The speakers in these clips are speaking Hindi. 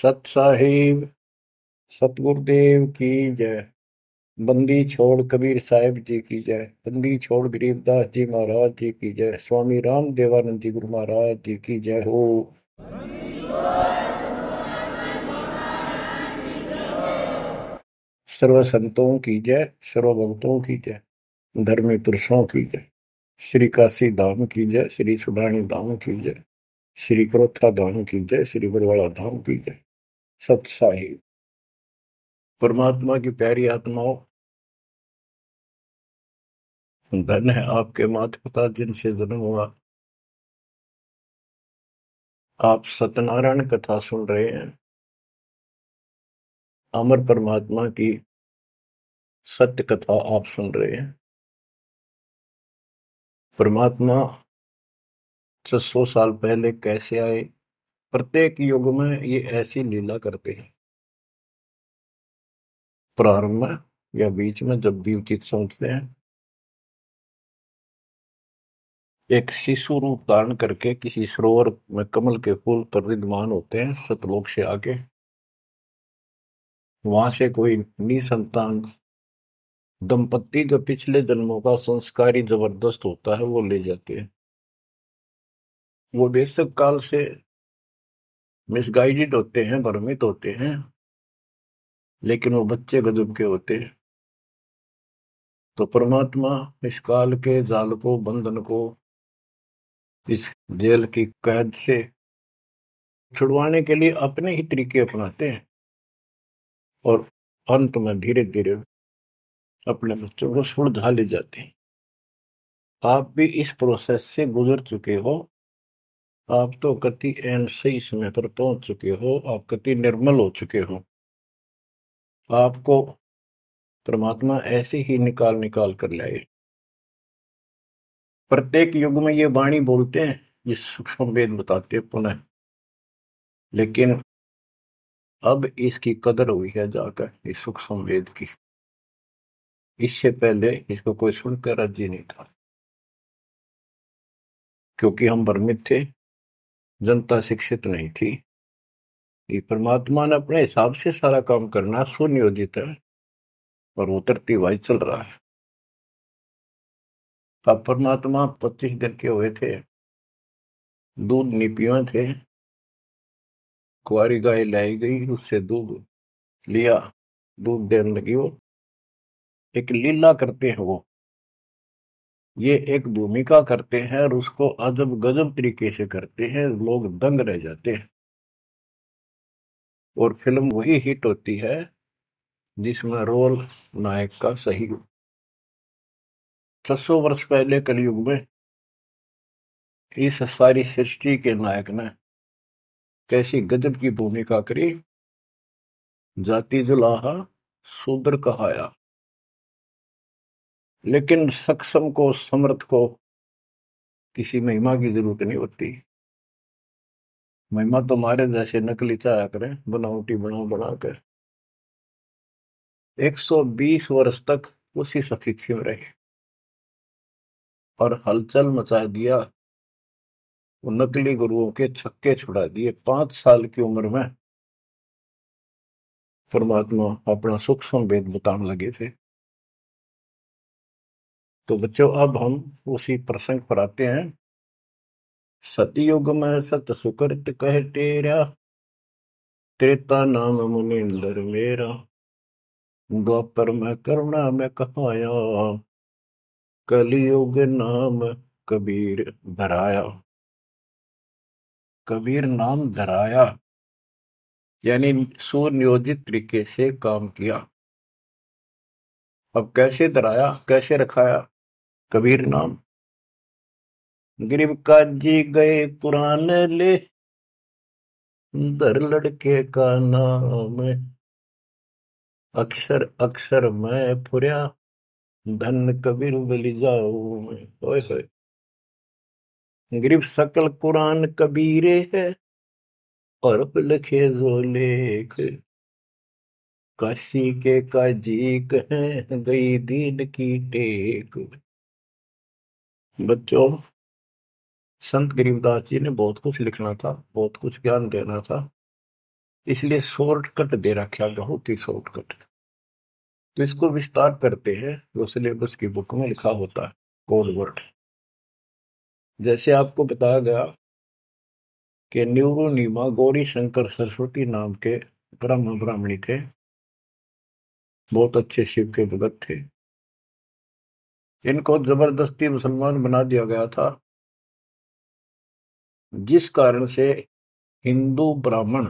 सत साहिब सतगुरुदेव की जय। बंदी छोड़ कबीर साहिब जी की जय। बंदी छोड़ गरीबदास जी महाराज जी की जय। स्वामी राम देवानंद जी गुरु महाराज जी की जय हो। सर्व संतों की जय, सर्व भक्तों की जय, धर्मी पुरुषों की जय। श्री काशी धाम की जय, श्री सुडानी धाम की जय, श्री क्रोथा धाम की जय, श्री बरवाड़ा धाम की जय। सत साहिब परमात्मा की प्यारी आत्माओं, धन है आपके माता पिता जिनसे जन्म हुआ। आप सत्यनारायण कथा सुन रहे हैं। अमर परमात्मा की सत्य कथा आप सुन रहे हैं। परमात्मा 600 साल पहले कैसे आए, प्रत्येक युग में ये ऐसी लीला करते हैं। प्रारंभ में या बीच में जब भी उचित समझते हैं, एक शिशु रूप धारण करके किसी सरोवर में कमल के फूल पर विद्यमान होते हैं। सतलोक से आके वहां से कोई निसंतान दंपत्ति जो पिछले जन्मों का संस्कारी जबरदस्त होता है वो ले जाते हैं। वो बेशक काल से मिसगाइडेड होते हैं, भ्रमित होते हैं, लेकिन वो बच्चे गजब के होते हैं। तो परमात्मा इस काल के जाल को, बंधन को, इस जेल की कैद से छुड़वाने के लिए अपने ही तरीके अपनाते हैं और अंत में धीरे धीरे अपने बच्चों को सुलझा ले जाते हैं। आप भी इस प्रोसेस से गुजर चुके हो। आप तो कति एन सही समय पर पहुंच चुके हो। आप कति निर्मल हो चुके हो। आपको परमात्मा ऐसे ही निकाल निकाल कर लाए। प्रत्येक युग में ये वाणी बोलते हैं, ये सूक्ष्म वेद बताते हैं पुनः, लेकिन अब इसकी कदर हुई है जाकर इस सूक्ष्म वेद की। इससे पहले इसको कोई सुनकर राजी नहीं था, क्योंकि हम भ्रमित थे, जनता शिक्षित नहीं थी। ये परमात्मा ने अपने हिसाब से सारा काम करना सुनियोजित है और उतरती हुआ चल रहा है। अब परमात्मा 25 दिन के हुए थे, दूध नहीं पिए थे। कुंवारी गाय लाई गई, उससे दूध लिया, दूध देने लगी। वो एक लीला करते हैं, वो ये एक भूमिका करते हैं और उसको अजब गजब तरीके से करते हैं, लोग दंग रह जाते हैं। और फिल्म वही हिट होती है जिसमें रोल नायक का सही हो। 600 वर्ष पहले कलयुग में इस सारी सृष्टि के नायक ने कैसी गजब की भूमिका करी। जाति जुलाहा शूद्र कहाया, लेकिन सक्षम को, समर्थ को किसी महिमा की जरूरत नहीं होती। महिमा तो हमारे जैसे नकली चाया करें, बनावटी बनाकर 120 वर्ष तक उसी स्थिति में रहे और हलचल मचा दिया। वो नकली गुरुओं के छक्के छुड़ा दिए। 5 साल की उम्र में परमात्मा अपना सूक्ष्म वेद बताने लगे थे। तो बच्चों, अब हम उसी प्रसंग पर आते हैं। सतयुग में सत सुकृत कह टेरा, त्रेता नाम मुनिंदर मेरा, द्वापर में करुणा में कहाया, कलियुग नाम कबीर धराया। कबीर नाम धराया यानी सुनियोजित तरीके से काम किया। अब कैसे धराया, कैसे रखाया कबीर नाम? गरीब काजी गए कुरान ले, दर लड़के का नाम, अक्षर अक्षर मैं फुर्या, धन कबीर बलि जाऊं मैं। ओए होए, गरीब सकल कुरान कबीरे है, और लिखे जो लेख, काशी के काजी कहें गई दीन की टेक। बच्चों, संत गरीबदास जी ने बहुत कुछ लिखना था, बहुत कुछ ज्ञान देना था, इसलिए शॉर्टकट दे रखा, बहुत ही शॉर्टकट। तो इसको विस्तार करते हैं जो सिलेबस की बुक में लिखा होता है, कोड वर्ड। जैसे आपको बताया गया कि न्यूरोनीमा गौरी शंकर सरस्वती नाम के ब्राह्मणी थे, बहुत अच्छे शिव के भगत थे। इनको जबरदस्ती मुसलमान बना दिया गया था, जिस कारण से हिंदू ब्राह्मण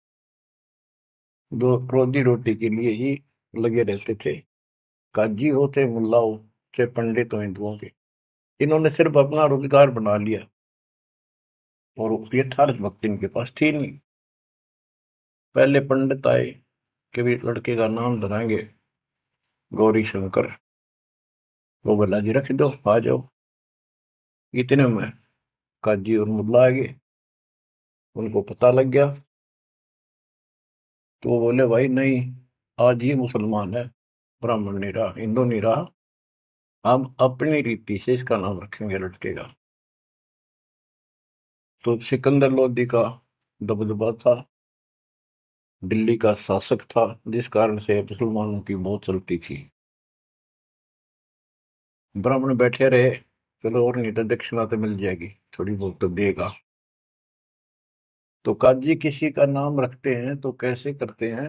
जो रोजी रोटी के लिए ही लगे रहते थे, काजी हो चाहे मुल्ला हो चाहे पंडित हो हिंदुओं के, इन्होंने सिर्फ अपना रोजगार बना लिया और यथार्थ भक्ति इनके पास थी नहीं। पहले पंडित आए कि भी लड़के का नाम धराएंगे गौरी शंकर, वो बोला जी रख दो, आ जाओ। इतने में काजी और मुल्ला आ गए, उनको पता लग गया, तो वो बोले भाई नहीं, आज ही मुसलमान है, ब्राह्मण नहीं रहा, हिंदू नहीं रहा, हम अपनी रीति से इसका नाम रखेंगे लड़के का। तो सिकंदर लोदी का दबदबा था, दिल्ली का शासक था, जिस कारण से मुसलमानों की बहुत चलती थी। ब्राह्मण बैठे रहे, चलो और नहीं तो दक्षिणा तो मिल जाएगी, थोड़ी बहुत तो देगा। तो काजी किसी का नाम रखते हैं तो कैसे करते हैं,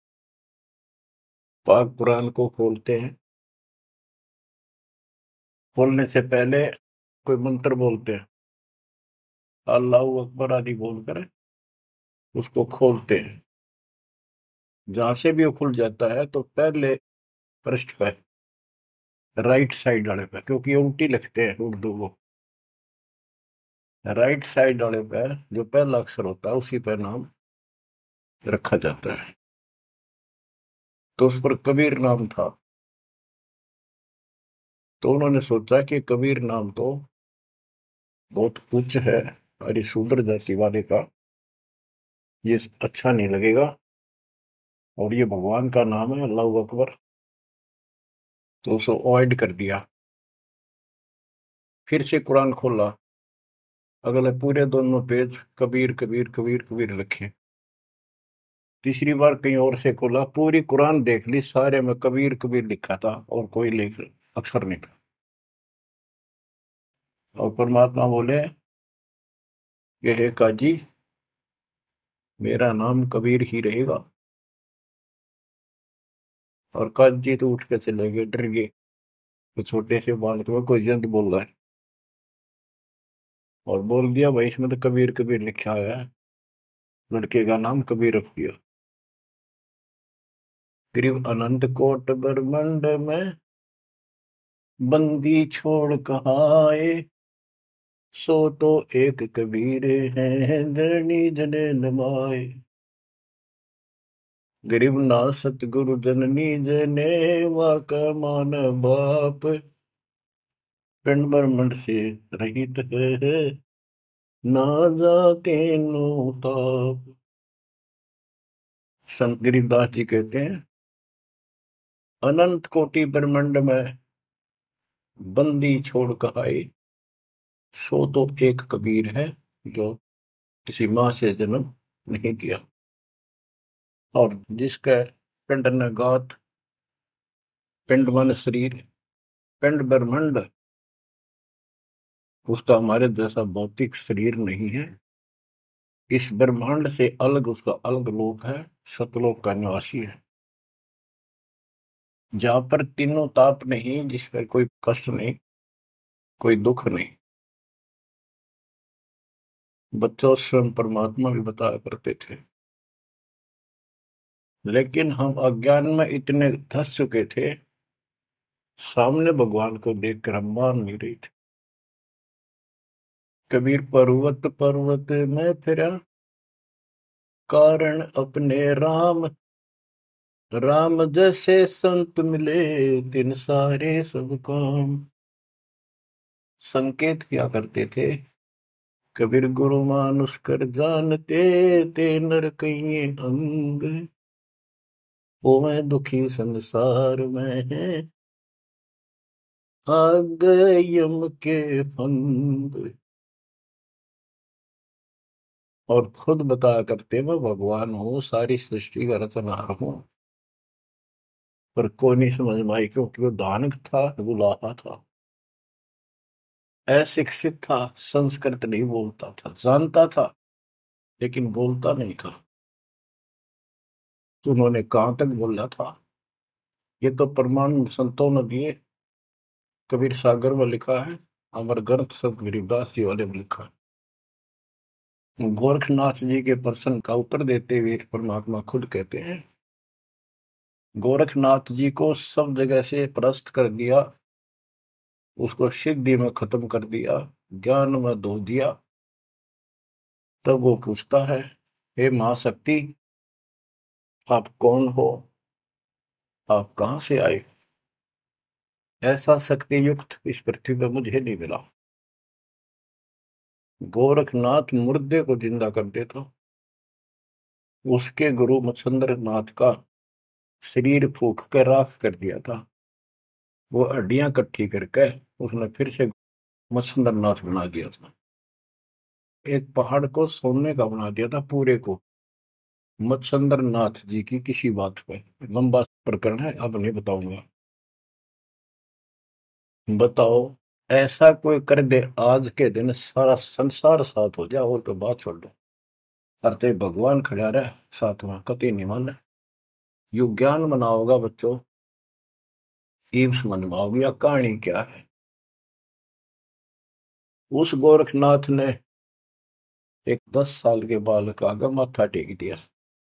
पाक कुरान को खोलते हैं, खोलने से पहले कोई मंत्र बोलते हैं, अल्लाहू अकबर आदि बोलकर उसको खोलते हैं। जहां से भी वो खुल जाता है तो पहले पृष्ठ पे, राइट साइड वाले पे, क्योंकि ये उल्टी लिखते हैं उर्दू को, राइट साइड वाले पे जो पहला अक्षर होता है उसी पे नाम रखा जाता है। तो उस पर कबीर नाम था। तो उन्होंने सोचा कि कबीर नाम तो बहुत उच्च है और ये शूद्र जाति वाले का, ये अच्छा नहीं लगेगा, और ये भगवान का नाम है अल्लाह अकबर, तो उसको अवॉइड कर दिया। फिर से कुरान खोला, अगले पूरे दोनों पेज कबीर कबीर कबीर कबीर लिखे। तीसरी बार कहीं और से खोला, पूरी कुरान देख ली, सारे में कबीर कबीर लिखा था और कोई लेख अक्षर नहीं था। और परमात्मा बोले ये है काजी, मेरा नाम कबीर ही रहेगा। और काजी तो उठ के चले गए, डर गए, तो छोटे से बालक में कोई जंत बोल रहा है, और बोल दिया भाई इसमें तो कबीर कबीर लिखा है, लड़के का नाम कबीर रख दिया। करीब अनंत कोट ब्रह्मंड में बंदी छोड़ कहाए, सो तो एक कबीर है धरणी जने नमाए। गरीब ना सतगुरु जननी जने वाका मान बाप, पिंड ब्रह्मंड से रहित है ना जाते नो ताप। संत गरीबदास जी कहते हैं, अनंत कोटि ब्रह्मंड में बंदी छोड़ कहाए, सो तो एक कबीर है जो किसी माँ से जन्म नहीं किया। और जिसका पिंड न गात, पिंड मन शरीर, पिंड ब्रह्मंड, उसका हमारे जैसा भौतिक शरीर नहीं है, इस ब्रह्मांड से अलग उसका अलग लोक है, सतलोक का निवासी है, जहां पर तीनों ताप नहीं, जिस पर कोई कष्ट नहीं, कोई दुख नहीं। बच्चों स्वयं परमात्मा भी बताया करते थे, लेकिन हम अज्ञान में इतने धस चुके थे, सामने भगवान को देखकर हम मान नहीं रहे थे। कबीर पर्वत पर्वत में फिरा, कारण अपने राम, राम जैसे संत मिले तिन सारे सब काम। संकेत किया करते थे, कबीर गुरु मानुष कर जानते, ते नर कहिए अंग, वो मैं दुखी संसार में है, आ गए यम के फंद। और खुद बताया करते मैं भगवान हूँ, सारी सृष्टि का रचनहार हूँ। पर कोई नहीं समझ में आई, क्योंकि वो दानक था, बुलाहा था, अशिक्षित था, संस्कृत नहीं बोलता था, जानता था लेकिन बोलता नहीं था। तो उन्होंने कहां तक बोला था, ये तो प्रमाण संतों ने दिए। कबीर सागर में लिखा है, अमर ग्रंथ संत गरीबदास जी वाले में लिखा है। गोरखनाथ जी के प्रश्न का उत्तर देते हुए परमात्मा खुद कहते हैं, गोरखनाथ जी को सब जगह से परास्त कर दिया, उसको सिद्धि में खत्म कर दिया, ज्ञान में धो दिया। तब वो पूछता है, हे महाशक्ति, आप कौन हो, आप कहां से आए? ऐसा शक्ति युक्त इस पृथ्वी पर मुझे नहीं मिला। गोरखनाथ मुर्दे को जिंदा कर देता, उसके गुरु मच्छंद्र नाथ का शरीर फूक कर राख कर दिया था। वो हड्डियां इकट्ठी करके उसने फिर से मच्छंद्र नाथ बना दिया था। एक पहाड़ को सोने का बना दिया था पूरे को, मच्छंद्र नाथ जी की किसी बात पे। लंबा प्रकरण है, अब नहीं बताऊंगा। बताओ, ऐसा कोई कर दे आज के दिन सारा संसार साथ हो जाए, और तो बात छोड़ दो। अरे भगवान खड़ा रहे साथ में, कति नहीं माने। यू ज्ञान मनाओगा बच्चों, ईव समझ में आओगी या कहानी क्या है। उस गोरखनाथ ने एक 10 साल के बालक आगे माथा टेक दिया।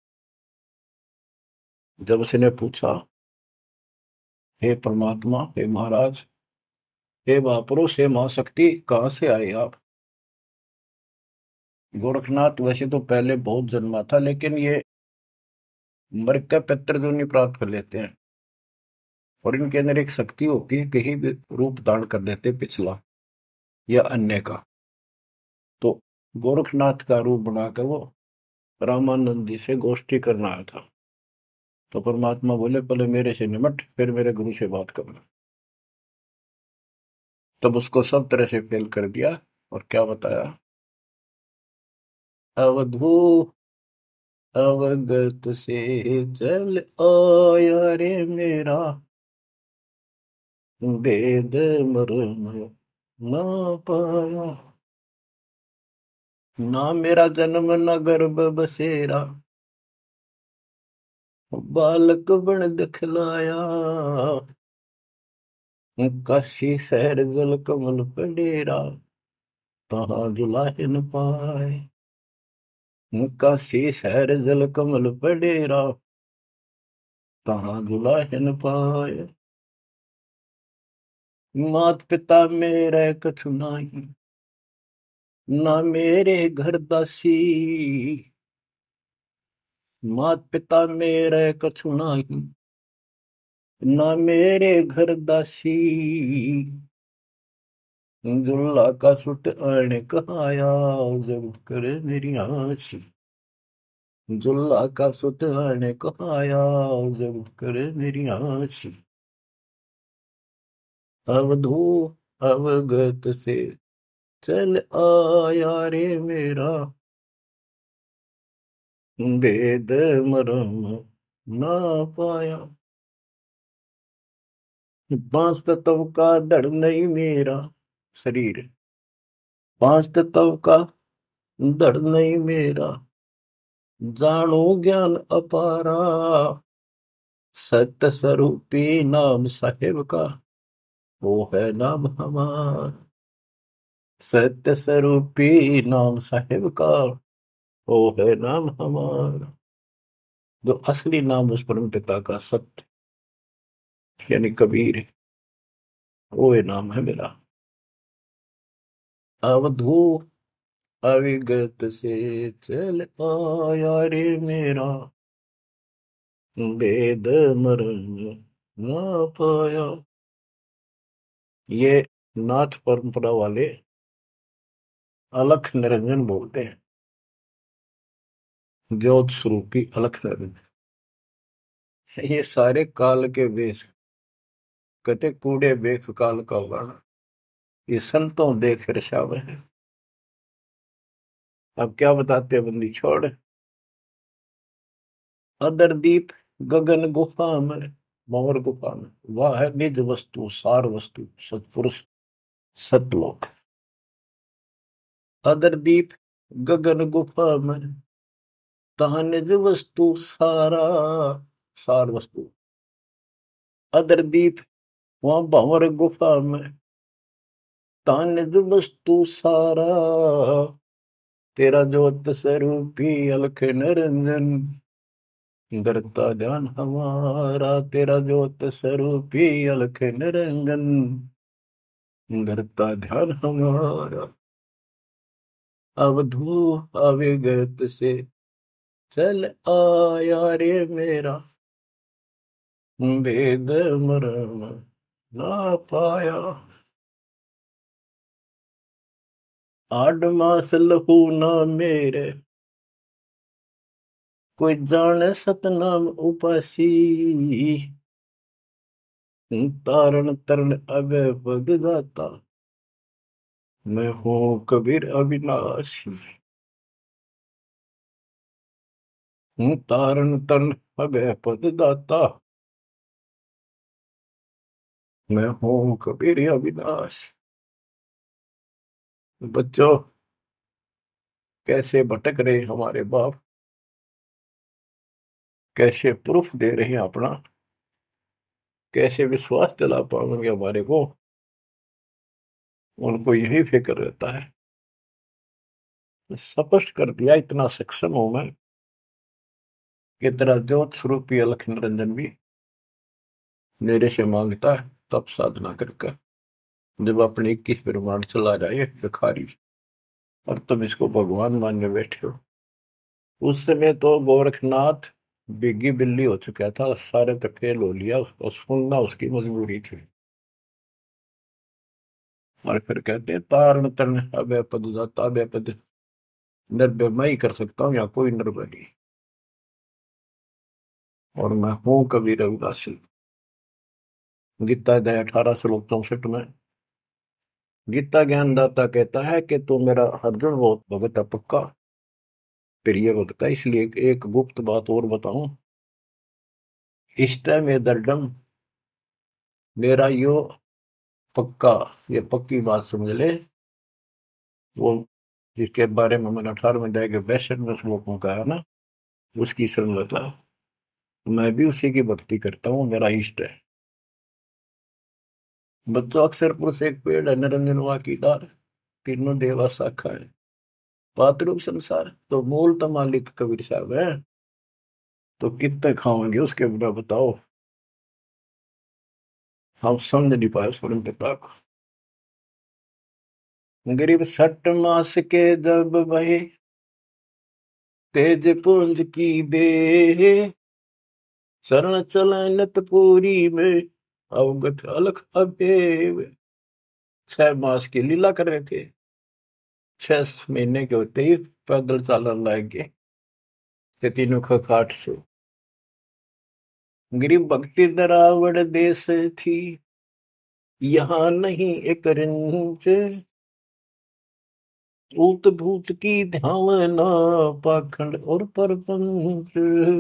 जब उसने पूछा, हे परमात्मा, हे महाराज, हे महापुरुष, हे महाशक्ति, कहाँ से आए आप? गोरखनाथ वैसे तो पहले बहुत जन्मा था, लेकिन ये मर का पितृ जो नहीं प्राप्त कर लेते हैं, और इनके अंदर एक शक्ति होती है, कहीं भी रूप धारण कर लेते पिछला या अन्य का। तो गोरखनाथ का रूप बनाकर वो रामानंद जी से गोष्ठी करना आया था। तो परमात्मा बोले, पहले मेरे से निमट, फिर मेरे गुरु से बात करना। तब उसको सब तरह से फेल कर दिया, और क्या बताया, अवधू अवगत से चल आया रे मेरा, वेद मर्म ना पाया। ना मेरा जन्म न गर्भ बसेरा, बालक बन दिखलाया। काशी शहर जल कमल पडेरा, तहाँ दुलाहिन पाए। काशी शहर जल कमल पडेरा, तहाँ दुलाहिन पाए। मात पिता मेरे कछु नाही, ना मेरे घर दासी। मात पिता मेरे कछु नाही, ना मेरे घर दासी। दुल्ला का सुत आने कहाया, जब करे मेरी आसी। जुल्ला का सुत आने कहाया, जब करे मेरी आसी। अवधू अवगत से चल आया रे मेरा, वेद मरम ना पाया। 5 तत्व का धड़ नहीं मेरा शरीर, 5 तत्व का धड़ नहीं मेरा। जानो ज्ञान अपारा, सत्य स्वरूपी नाम साहेब का, वो है नाम हमारा। सत्य स्वरूपी नाम साहेब का, वो है नाम हमारा। जो असली नाम उस परम पिता का सत्य यानी कबीर है, वो ये नाम है मेरा। अवधू अविगत से चल आया रे मेरा, वेद मरण ना पाया। ये नाथ परंपरा वाले अलख निरंजन बोलते हैं, ज्योत स्वरूपी अलख निरंजन। ये सारे काल के वेश, कहते कूड़े बेख काल का वाणा, ये संतों देख रशाव है। अब क्या बताते हैं बंदी छोड़। अदर दीप गगन गुफा में, भंवर गुफा में, वह है निज वस्तु सार वस्तु सतपुरुष सतलोक। अदर दीप गगन गुफा में, तहाँ निज वस्तु सारा, सार वस्तु। अदर दीप वहां भंवर गुफा में, तहाँ निज वस्तु सारा। तेरा ज्योत स्वरूपी अलख निरंजन, करता ध्यान हमारा। तेरा ज्योत स्वरूपी अलख निरंजन, करता ध्यान हमारा। अवधू अविगत से चल आया रे मेरा, वेद मरम ना पाया। आठ मास लहू ना मेरे, कोई जाने सतनाम उपासी। तारण तरण अभय भगदाता, मैं हूँ कबीर अविनाशी। हूँ तारण तरण अभय पददाता, मैं हूँ कबीर अविनाशी। बच्चों, कैसे भटक रहे हमारे बाप, कैसे प्रूफ दे रहे हैं अपना, कैसे विश्वास दिला पाएंगे हमारे को। उनको यही फिक्र रहता है। स्पष्ट कर दिया, इतना सक्षम हूं मैं कि तेरा ज्योत स्वरूपी अलख निरंजन भी मेरे से मांगता है तब साधना करके। जब अपने 21 ब्रह्मांड चला जाए भिखारी, और तुम इसको भगवान मानने बैठे हो। उस समय तो गोरखनाथ बिग्गी बिल्ली हो चुका था, सारे तक फेल हो लिया, उसको सुनना उसकी मजबूरी थी। और फिर कहते हैं तारण तरण अभय पद दाता, अभय पद निर्भय मैं ही कर सकता हूँ, या कोई निर्भय नहीं। और मैं हूं कबीर रविदासी। गीता अध्याय 18 श्लोक 64 में गीता ज्ञानदाता कहता है कि तू मेरा अर्जुन बहुत भगत है पक्का, प्रिय भगत है। इसलिए एक गुप्त बात और बताऊं, इष्ट में दर्डम, मेरा यो पक्का, ये पक्की बात समझ ले। वो जिसके बारे में मैंने 18वें अध्याय के 62वें श्लोक में कहा ना, उसकी संगता मैं भी उसी की भक्ति करता हूँ, मेरा इष्ट है। बच्चों, अक्षर पुरुष एक पेड़ है, निरंजन वा की डार, तीनों देवा शाखा है, पातरूप संसार। तो मूल तो मालिक कबीर साहब है, तो कितने खाओगे उसके बिना बताओ। हम समझ नहीं पाए स्वयं पिता को। गरीब 60 मास के जब भय, तेज पुंज की दे, शरण चले नतपुरी में, अवगत अलख अबेव। 6 मास की लीला कर रहे थे, 6 महीने के होते ही पैदल चालन लग गए ते तीनों खखाट से। गरीब भक्ति दरावड़ देश थी, यहाँ नहीं एक रिंच, ऊत भूत की ध्यावना, पाखंड और परपंच।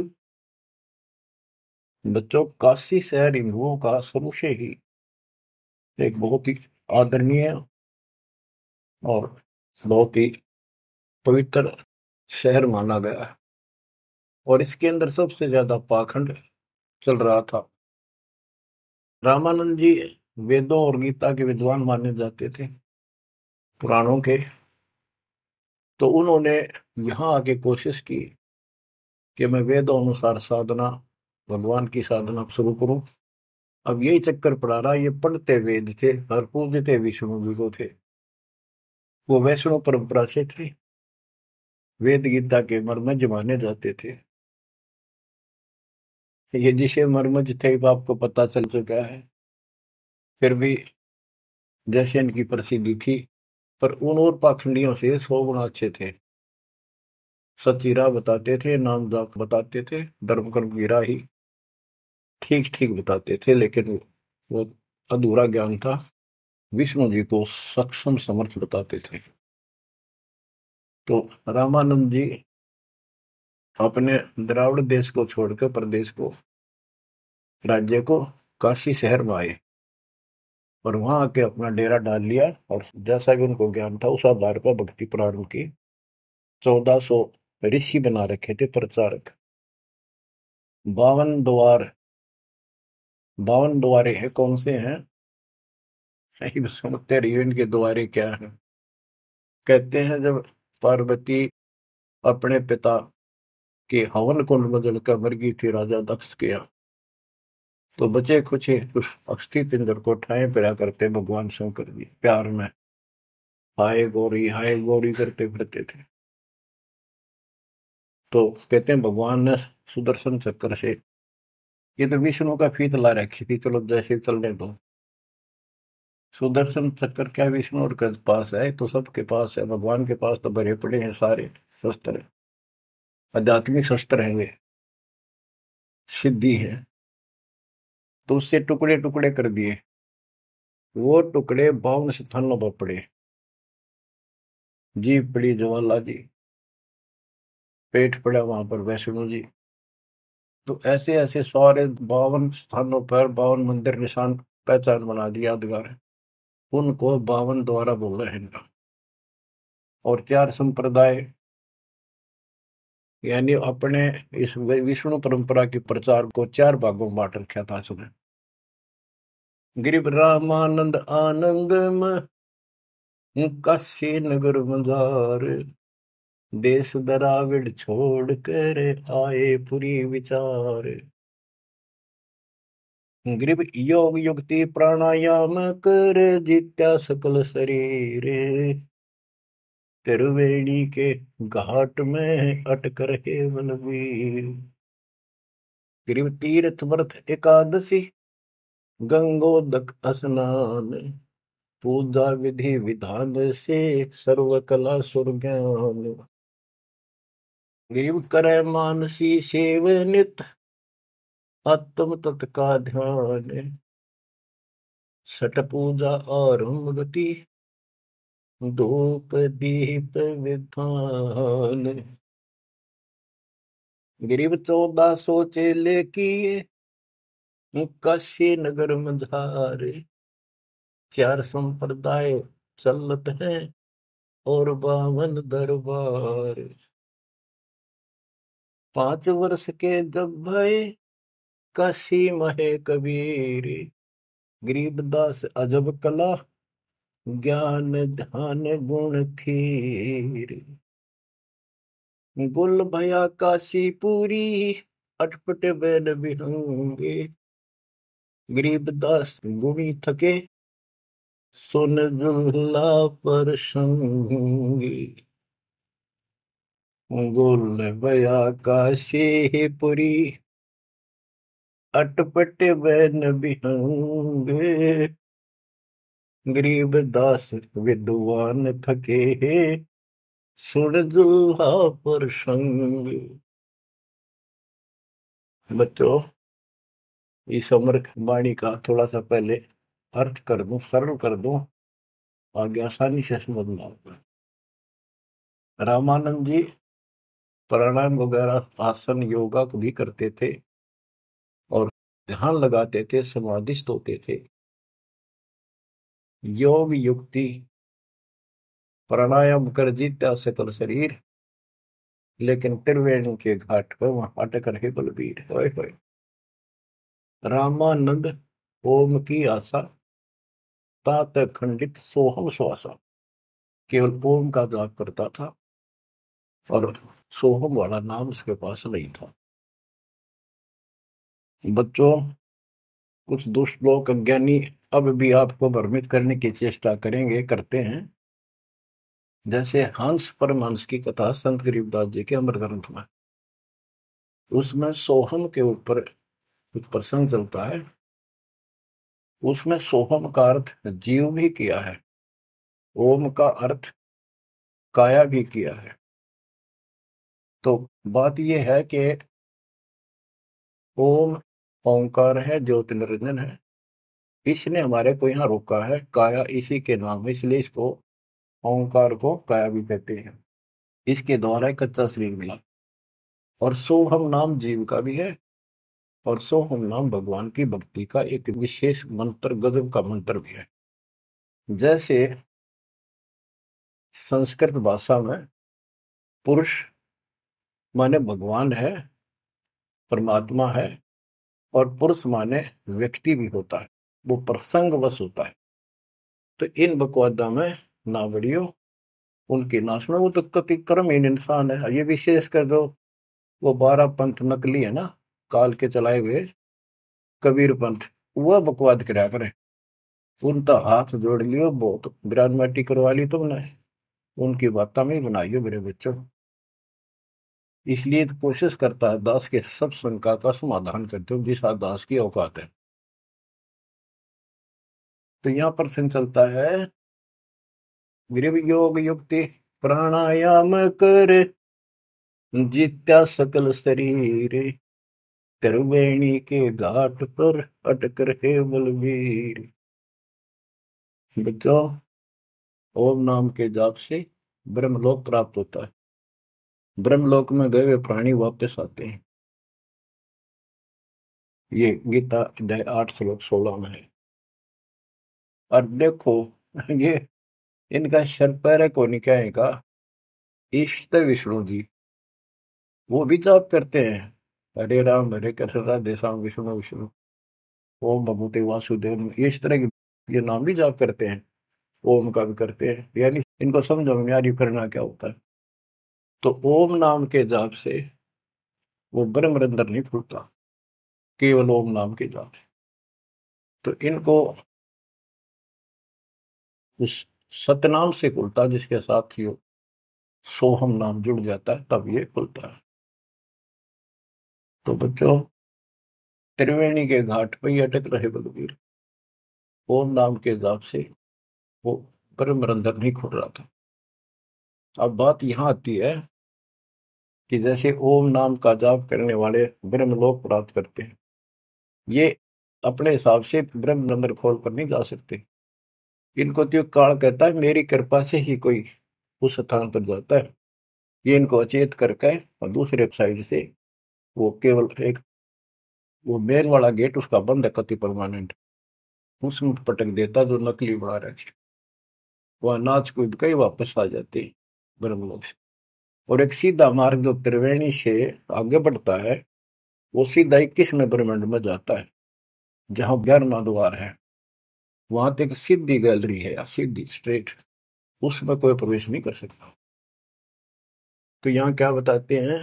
बच्चों, काशी शहर हिंदुओं का शुरू से ही एक बहुत ही आदरणीय और बहुत ही पवित्र शहर माना गया है। और इसके अंदर सबसे ज्यादा पाखंड चल रहा था। रामानंद जी वेदों और गीता के विद्वान माने जाते थे, पुराणों के। तो उन्होंने यहाँ आके कोशिश की कि मैं वेदों अनुसार साधना, भगवान की साधना शुरू करूं। अब यही चक्कर पड़ा रहा, ये पढ़ते वेद थे और पूजते विष्णु जी को थे। वो वैष्णव परंपरा से थे, वेद गीता के मर्मज्ञ माने जाते थे। ये जिसे मर्मज्ञ थे वो आपको पता चल चुका है। फिर भी जैसे इनकी प्रसिद्धि थी, पर उन और पाखंडियों से 100 गुना अच्छे थे। सच्ची राह बताते थे, नाम जाप बताते थे, धर्म कर्म की राह ही ठीक ठीक बताते थे। लेकिन वो अधूरा ज्ञान था, विष्णु जी को सक्षम समर्थ बताते थे। तो रामानंद जी अपने द्राविड़ देश को छोड़कर प्रदेश को, राज्य को, काशी शहर में आए और वहां आके अपना डेरा डाल लिया। और जैसा भी उनको ज्ञान था उस आधार पर भक्ति प्रारंभ की। 1400 ऋषि बना रखे थे प्रचारक। 52 द्वार, 52 द्वारे हैं, कौन से हैं नहीं भी समझते रहिए इनके द्वारे क्या है। कहते हैं जब पार्वती अपने पिता के हवन कुंड में जलकर मर गई थी राजा दक्ष के यहाँ, तो बचे कुछ उस अस्थि पिंजर को ठाए फिरा करते भगवान शंकर जी प्यार में हाय गौरी करते फिरते थे। तो कहते हैं भगवान ने सुदर्शन चक्र से, ये तो विष्णु का फीत ला रखी थी, चलो जैसे चलने दो। सुदर्शन चक्र क्या विष्णु के पास है, तो सबके पास है, भगवान के पास तो भरे पड़े हैं सारे शस्त्र, आध्यात्मिक शस्त्र हैं वे, सिद्धि है। तो उससे टुकड़े टुकड़े कर दिए, वो टुकड़े 52 स्थानों पर पड़े। जीभ पड़ी ज्वाला जी, पेट पड़ा वहां पर वैष्णो जी। तो ऐसे ऐसे सारे 52 स्थानों पर 52 मंदिर निशान पहचान बना दिया यादगार है। उनको 52 द्वारा बोल रहे हैं। और 4 संप्रदाय, यानी अपने इस विष्णु परंपरा के प्रचार को 4 भागों में बांट रखा था उसने। गिरिव रामानंद आनंद काशी नगर मजार, देश दराविड छोड़ कर आए पुरी विचार। ग्रीब योग युक्ति प्राणायाम कर जित्या सकल शरीर, त्रिवेणी के घाट में अटक रहे बलवीर। ग्रीब तीर्थ व्रत एकादशी, गंगोदक स्नान, पूजा विधि विधान से सर्व कला सुर ज्ञान। ग्रीब करे मानसी सेव नित, आत्म तत् का ध्यान, सट पूजा और गति, धूप दीप विधान। गरीब 1400 चेले किए, काशी नगर मझारे, 4 संप्रदाय चलत हैं और 52 दरबार। 5 वर्ष के जब भय काशी महे कबीर, गरीबदास अजब कला ज्ञान ध्यान गुण थीर। गुल भया काशी पूरी, अटपट बैन बिहंगे, गरीबदास गुणी थके सुन जुल्ला पर संगी। गुल भया काशी पुरी, अटपट बैन बिहंगे, गरीबदास विद्वान थके सुन जुल्हा पर संग। बच्चों, इस अमर वाणी का थोड़ा सा पहले अर्थ कर दूं, सरल कर दूं, आगे आसानी से समझना होगा। रामानंद जी प्राणायाम वगैरह आसन योगा को भी करते थे और ध्यान लगाते थे, समाधिस्थ होते थे। योग युक्ति प्राणायाम कर जीता सकल शरीर, लेकिन त्रिवेणी के घाट पर वहां अटक रहे बलबीर। होए होए। रामानंद ओम की आशा, तात खंडित सोहम श्वासा, केवल ओम का जाप करता था और सोहम वाला नाम उसके पास नहीं था। बच्चों, कुछ दुष्ट लोग अज्ञानी अब भी आपको भ्रमित करने की चेष्टा करेंगे, करते हैं। जैसे हंस परमहंस की कथा संत गरीबदास जी के अमर ग्रंथ में, उसमें सोहम के ऊपर कुछ प्रसंग चलता है। उसमें सोहम का अर्थ जीव भी किया है, ओम का अर्थ काया भी किया है। तो बात यह है कि ओम ओंकार है, ज्योति निरंजन है। इसने हमारे को यहाँ रोका है, काया इसी के नाम है, इसलिए इसको ओंकार को काया भी कहते हैं। इसके द्वारा एक कच्चा शरीर मिला। और सोहम नाम जीव का भी है, और सोहम नाम भगवान की भक्ति का एक विशेष मंत्र, गजब का मंत्र भी है। जैसे संस्कृत भाषा में पुरुष माने भगवान है, परमात्मा है, और पुरुष माने व्यक्ति भी होता है, वो प्रसंगवश होता है। तो इन बकवादा में ना बढ़ियो, उनकी ना सुनो, वो तो कति कर्महीन इंसान है। ये विशेष कर जो वो 12 पंथ नकली है ना, काल के चलाए हुए कबीर पंथ, वह बकवाद करा करे। उनका हाथ जोड़ लियो, बहुत ग्रानमेटी करवा ली तुमने, उनकी बात में ही बनाइयो मेरे बच्चों। इसलिए तो कोशिश करता है दास के सब शंका का समाधान करते हो जिस दास की औकात है। तो यहाँ पर प्रश्न चलता है, गृह योग युक्ति प्राणायाम कर, जित्या सकल शरीर, त्रिवेणी के घाट पर अटक रहे बलवीर। बच्चों, ओम नाम के जाप से ब्रह्मलोक प्राप्त होता है। ब्रह्मलोक में गए हुए प्राणी वापस आते हैं। ये गीता अध्याय 8 श्लोक 16 में है। और देखो, ये इनका शर पैर है कोनी क्या का इष्ट विष्णु जी, वो भी जाप करते हैं, हरे राम हरे कृष्ण राधे श्याम विष्णु विष्णु ओम भगवते वासुदेव, ये इस तरह के ये नाम भी जाप करते हैं, ओम का भी करते हैं। यानी इनको समझो में यार ये करना क्या होता है। तो ओम नाम के जाप से वो ब्रह्म रंध्र नहीं खुलता, केवल ओम नाम के जाप से। तो इनको उस सतनाम से खुलता, जिसके साथ ही सोहम नाम जुड़ जाता है, तब ये खुलता है। तो बच्चों, त्रिवेणी के घाट पर ही अटक रहे बलवीर, ओम नाम के जाप से वो ब्रह्म रंध्र नहीं खुल रहा था। अब बात यहां आती है कि जैसे ओम नाम का जाप करने वाले ब्रह्मलोक प्राप्त करते हैं, ये अपने हिसाब से ब्रह्म रंध्र खोल कर नहीं जा सकते। इनको तो काल कहता है मेरी कृपा से ही कोई उस स्थान पर जाता है। ये इनको अचेत करके और दूसरे साइड से वो केवल एक वो मेन वाला गेट उसका बंद है कति परमानेंट, उसमें पटक देता जो नकली बना रखे, वह नाच कूद के ही वापस आ जाते हैं ब्रह्मलोक से। और एक सीधा मार्ग जो त्रिवेणी से आगे बढ़ता है, वो सीधा 21वें ब्रह्मांड में जाता है, जहां 11वां द्वार है। वहां तक सीधी गैलरी है, या सीधी स्ट्रेट, उसमें कोई प्रवेश नहीं कर सकता। तो यहाँ क्या बताते हैं,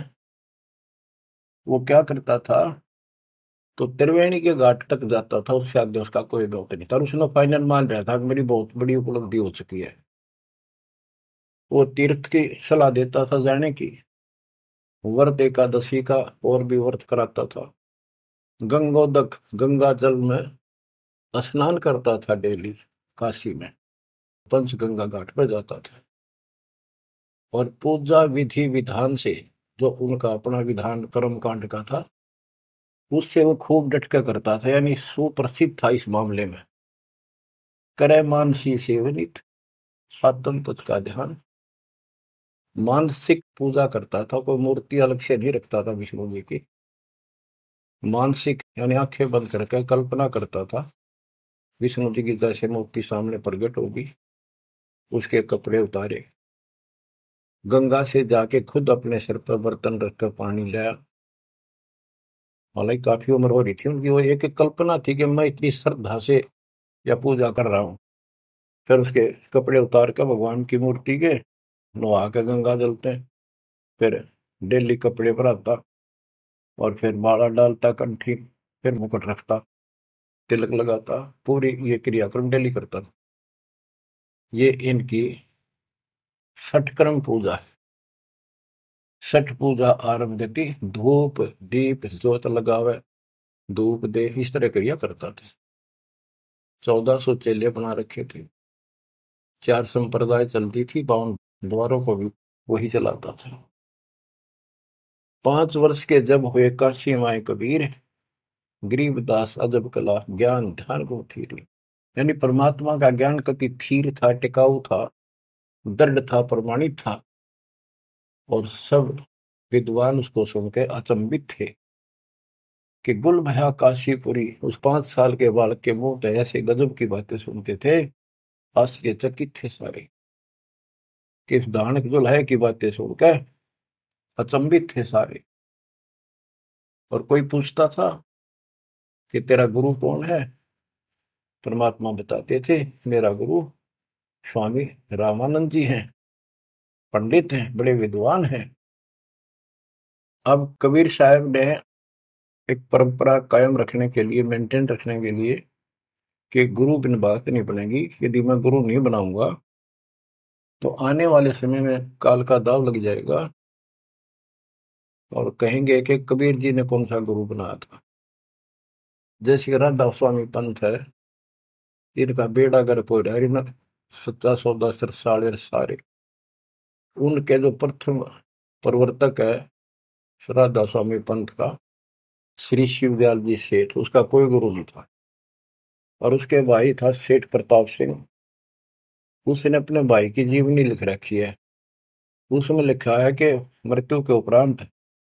वो क्या करता था, तो त्रिवेणी के घाट तक जाता था, उससे आगे उसका कोई दौत नहीं था। और उसने फाइनल मान रहा था कि मेरी बहुत बड़ी उपलब्धि हो चुकी है। वो तीर्थ की सलाह देता था जाने की, व्रत एकादशी का और भी व्रत कराता था, गंगोदक गंगा जल में स्नान करता था डेली, काशी में पंचगंगा घाट पर जाता था। और पूजा विधि विधान से, जो उनका अपना विधान कर्म कांड का था, उससे वो खूब डटका करता था, यानी सुप्रसिद्ध था इस मामले में। करे मानसी सेवनित आत्म तुझ का ध्यान, मानसिक पूजा करता था, कोई मूर्ति अलग से नहीं रखता था विष्णु जी की। मानसिक यानी आंखें बंद करके कल्पना करता था विष्णु जी की जैसे मूर्ति सामने प्रकट होगी, उसके कपड़े उतारे, गंगा से जाके खुद अपने सिर पर बर्तन रखकर पानी लाया। हालांकि काफी उम्र हो रही थी उनकी, वो एक एक कल्पना थी कि मैं इतनी श्रद्धा से या पूजा कर रहा हूँ। फिर उसके कपड़े उतार कर भगवान की मूर्ति के नहा के गंगा जलते हैं, फिर डेली कपड़े पर आता, और फिर माला डालता कंठी, फिर मुकुट रखता, तिलक लगाता, पूरी ये क्रियाक्रम डेली करता था। ये इनकी षटक्रम पूजा है। छठ पूजा आरंभ गति, धूप दीप ज्योत लगावे, धूप दे, इस तरह क्रिया करता था। 1400 चेले बना रखे थे, 4 संप्रदाय चलती थी, 52 द्वारों को भी वही चलाता था। 5 वर्ष के जब हुए काशी माए कबीर, गरीबदास अजब कला ज्ञान ध्यान को थीर। यानी परमात्मा का ज्ञान कति थीर था, टिकाऊ था, दृढ़ था, प्रमाणित था। और सब विद्वान उसको सुन के अचंभित थे कि गुल भया काशीपुरी। उस 5 साल के बालक के मुंह से ऐसे गजब की बातें सुनते थे, आश्चर्यचकित थे सारे कि इस दानक दुल्हे की बातें सुनकर अचंभित थे सारे। और कोई पूछता था कि तेरा गुरु कौन है? परमात्मा बताते थे, मेरा गुरु स्वामी रामानंद जी हैं, पंडित हैं, बड़े विद्वान हैं। अब कबीर साहब ने एक परंपरा कायम रखने के लिए, मेंटेन रखने के लिए, कि गुरु बिन बात नहीं बनेगी। यदि मैं गुरु नहीं बनाऊंगा तो आने वाले समय में काल का दाव लग जाएगा और कहेंगे कि कबीर जी ने कौन सा गुरु बनाया था। जैसे राधा स्वामी पंथ है, इनका बेड़ा गर्क हो रहा है, इन 1710 साले सारे। उनके जो प्रथम प्रवर्तक है राधा स्वामी पंथ का, श्री शिवदयाल जी सेठ, उसका कोई गुरु नहीं था। और उसके भाई था सेठ प्रताप सिंह, उसने अपने भाई की जीवनी लिख रखी है। उसमें लिखा है कि मृत्यु के उपरांत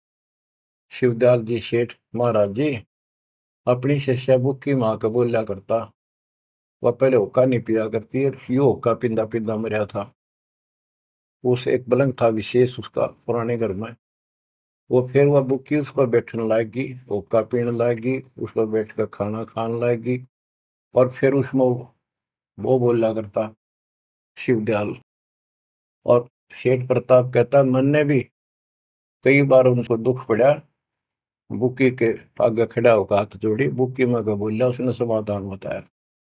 शिवदयाल जी सेठ महाराज जी अपनी शिष्या बुक्की माँ को बोलिया करता। वह पहले हुक्का नहीं पिया करती, यो हुक्का पिंदा पिंदा मरा था। उस एक पलंग था विशेष उसका पुराने घर में, वो फिर वह बुक्की उस पर बैठने लाएगी, हुक्का पीने लाएगी, उस पर बैठ कर खाना खाने लाएगी। और फिर उसमें वो बोला करता शिवदयाल। और सेठ प्रताप कहता, मन ने भी कई बार उनको दुख पड़ा, बुक्की के आगे खड़ा होकर हाथ जोड़ी, बुक्की में का बोला, उसने समाधान बताया।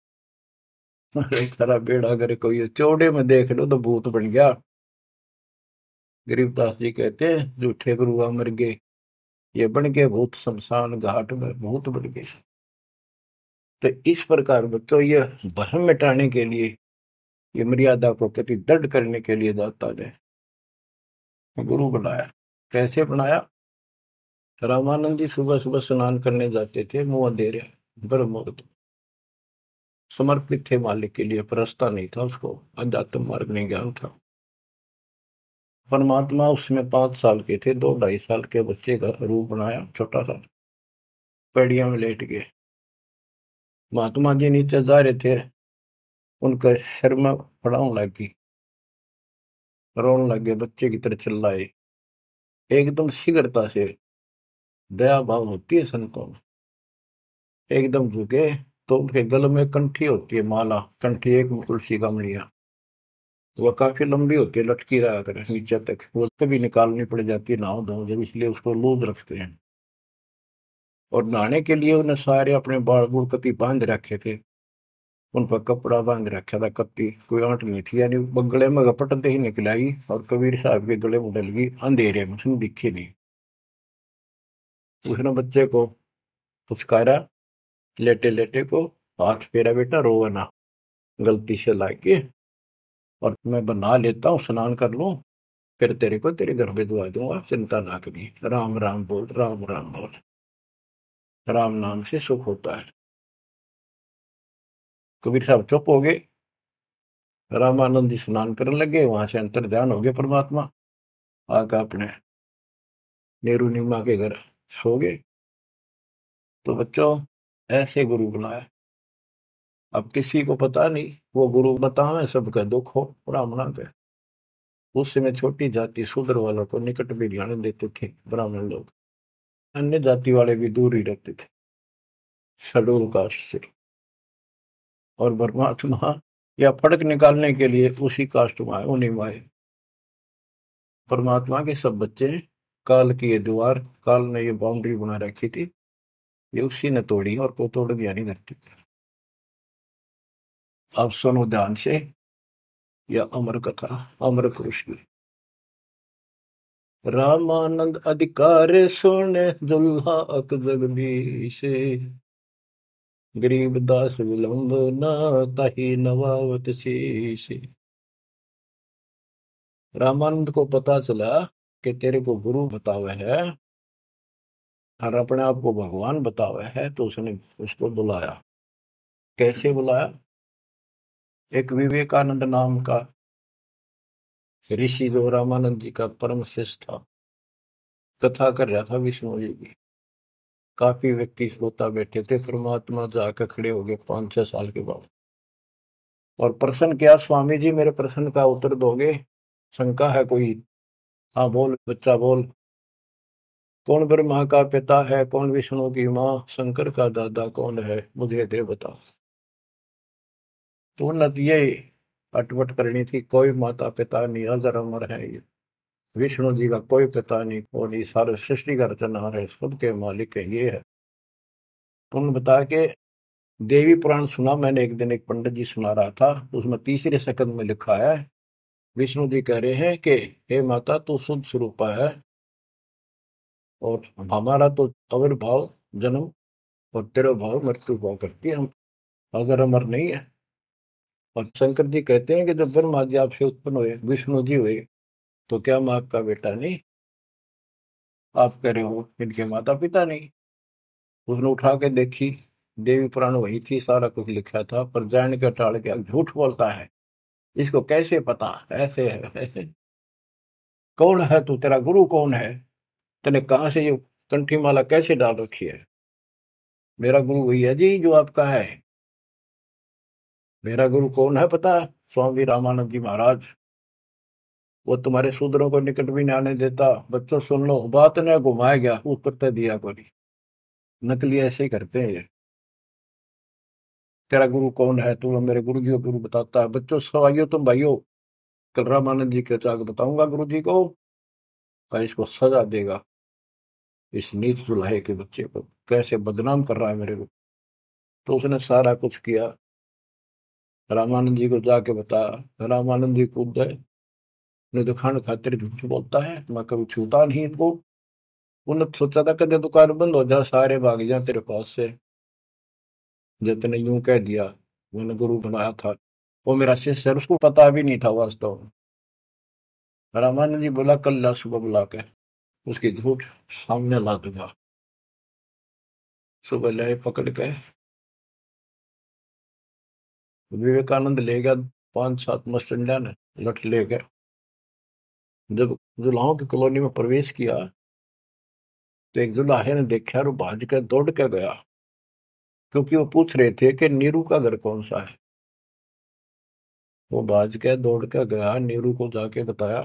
अरे सारा बेड़ा अगर कोई चौड़े में देख लो तो भूत बन गया। गरीबदास जी कहते हैं, झूठे गुरुआ मर गए, ये बन गए भूत शमशान घाट में भूत बन गए। तो इस प्रकार बच्चों, ये भ्रम मिटाने के लिए, ये मर्यादा को कति दृढ़ करने के लिए दाता ने गुरु बनाया। कैसे बनाया? रामानंद जी सुबह सुबह स्नान करने जाते थे, मुंह अंधेरे, ब्रह्म मुहूर्त, समर्पित थे मालिक के लिए, परस्ता नहीं था उसको, अध्यात्म मार्ग नहीं ज्ञान था। परमात्मा उसमें 5 साल के थे, 2 ढाई साल के बच्चे का रूप बनाया, छोटा सा, पेड़िया में लेट गए। महात्मा जी नीचे जा रहे थे, उनका सिर में पड़ाव लगी, रोने लगे, बच्चे की तरह चिल्लाए। एकदम शीघ्रता से, दया भाव होती है संतों में, एकदम झुके। तो उनके गले में कंठी होती है, माला कंठी, एक तुलसी का मणिया, वह काफी लंबी होती है, लटकी रहा करे नीचे तक, वो कभी निकालनी पड़ जाती है नहाओ धो जब, इसलिए उसको लूज रखते हैं। और नहाने के लिए उन्हें सारे अपने बाल बूढ़ कति बांध रखे थे, उन पर कपड़ा बांध रखा था, कत्ती कोई आंट नहीं थी, यानी गले में घपटते ही निकल आई और कबीर साहब के गले में डल गई अंधेरे में, उसने दिखी नहीं। उसने बच्चे को पुचकारा, लेटे लेटे को, हाथ फेरा, बेटा रोवा ना, गलती से लाके, और मैं बना लेता हूँ, स्नान कर लूं, फिर तेरे को तेरे घर भिजवा दूंगा, चिंता ना करी, राम राम बोल, राम राम बोल, राम नाम से सुख होता है। कबीर साहब चुप हो गए। रामानंद जी स्नान करने लगे, वहां से अंतर ध्यान हो गए परमात्मा, आकर अपने नेहरू नीमा के घर सो गए। तो बच्चों, ऐसे गुरु बुलाया। अब किसी को पता नहीं, वो गुरु बतावे सबका दुख हो, ब्राह्मणा के। उस समय छोटी जाति शूद्र वालों को निकट भी ध्यान देते थे ब्राह्मण लोग, अन्य जाति वाले भी दूर ही रहते थे शेड्यूल कास्ट से। और परमात्मा या फर्क निकालने के लिए उसी कास्ट में आए, उन्हीं में आए। परमात्मा के सब बच्चे, काल की ये दीवार, काल ने ये बाउंड्री बना रखी थी, ये उसी ने तोड़ी और को तोड़ दिया नहीं धरती। अब सुनो ध्यान से, यह अमर कथा, अमर पुरुष की। रामानंद अधिकार सोने दुल्हा अक जगदीश, गरीबदास विलंब न ताही नवावत शीश। रामानंद को पता चला कि तेरे को गुरु बतावे है और अपने आप को भगवान बतावे है, तो उसने उसको बुलाया। कैसे बुलाया? एक विवेकानंद नाम का ऋषि जो रामानंद जी का परम शिष्य था, कथा कर रहा था विष्णु जी की। काफी व्यक्ति श्रोता बैठे थे। परमात्मा जाकर खड़े हो गए 5-6 साल के बाद और प्रश्न किया, स्वामी जी मेरे प्रश्न का उत्तर दोगे? शंका है कोई? हाँ बोल बच्चा बोल। कौन ब्रह्मा का पिता है, कौन विष्णु की माँ, शंकर का दादा कौन है, मुझे दे बता। तो उन्नत ये अटपट करनी थी, कोई माता पिता नहीं, अजर अमर है ये। विष्णु जी का कोई पिता नहीं, और ये सारे सृष्टि का रचनहार है, सबके मालिक है, ये है। तो उन्होंने बताया कि देवी पुराण सुना मैंने एक दिन, एक पंडित जी सुना रहा था, उसमें तीसरे सकंद में लिखा है, विष्णु जी कह रहे हैं कि हे माता तू शुद्ध स्वरूपा है, और हमारा तो आविर्भाव जन्म और तेरा भाव मृत्यु भाव करती है, हम अगर अमर नहीं है। और शंकर जी कहते हैं कि जब ब्रह्मा जी आपसे उत्पन्न हुए, विष्णु जी हुए, तो क्या मैं आपका बेटा नहीं? आप कह रहे हो इनके माता पिता नहीं। उसने उठा के देखी, देवी पुराण वही थी, सारा कुछ लिखा था, पर जान के टाल के झूठ बोलता है, इसको कैसे पता, ऐसे है ऐसे। कौन है तू, तेरा गुरु कौन है, तूने कहाँ से ये कंठी माला कैसे डाल रखी है? मेरा गुरु वही है जी जो आपका है। मेरा गुरु कौन है पता है? स्वामी रामानंद जी महाराज। वो तुम्हारे शूद्रों को निकट भी नहीं आने देता। बच्चों सुन लो, बात ने घुमाया गया, उत्तर तो दिया कोई। नकली ऐसे ही करते हैं ये। तेरा गुरु कौन है, तू मेरे गुरु जी को गुरु बताता है। बच्चों सवाइयो तुम भाइयों, कल रामानंद जी के जाकर बताऊंगा गुरु जी को, पर इसको सजा देगा, इस नीच जुलाहे के बच्चे को कैसे बदनाम कर रहा है मेरे को। तो उसने सारा कुछ किया, रामानंद जी को जाके बताया। रामानंद जी कूद गए, नहीं तो खान खातिर झूठ बोलता है, मैं कभी छूता नहीं इनको। उन्होंने सोचा था कदे दुकान बंद हो जा, सारे भाग जाए तेरे पास से। जितने यूं कह दिया, मैंने गुरु बनाया था, वो मेरा शिष्य है, उसको पता भी नहीं था वास्तव में। रामानंद जी बोला कल ला सुबह बुला के, उसकी झूठ सामने ला दूंगा। सुबह लाए पकड़ के, विवेकानंद ले गया 5-7 मस्टंडा ने, लठ ले गए। जब जुलाहों की कॉलोनी में प्रवेश किया, तो एक जुलाहे ने देखा और वो भाज के दौड़ के गया, क्योंकि वो पूछ रहे थे कि नीरू का घर कौन सा है। वो भाज के दौड़ के गया, नीरू को जाके बताया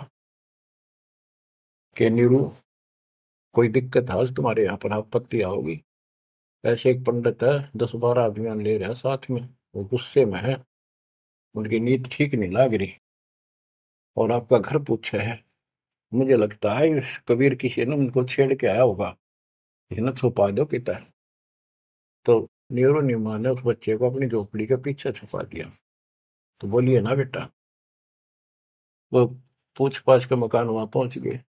कि नीरू कोई दिक्कत है आज तुम्हारे यहाँ पर, आपत्ति आओगी। ऐसे एक पंडित है, 10-12 अभियान ले रहा है साथ में, वो गुस्से में है, उनकी नीयत ठीक नहीं लग रही, और आपका घर पूछे है। मुझे लगता है इस कबीर किसी ने उनको छेड़ के आया होगा, इसने छुपा दो किता है। तो नीरू नीमा ने उस बच्चे को अपनी झोपड़ी के पीछे छुपा दिया। तो बोलिए ना बेटा, वो पूछ पाछ के मकान वहां पहुंच गए।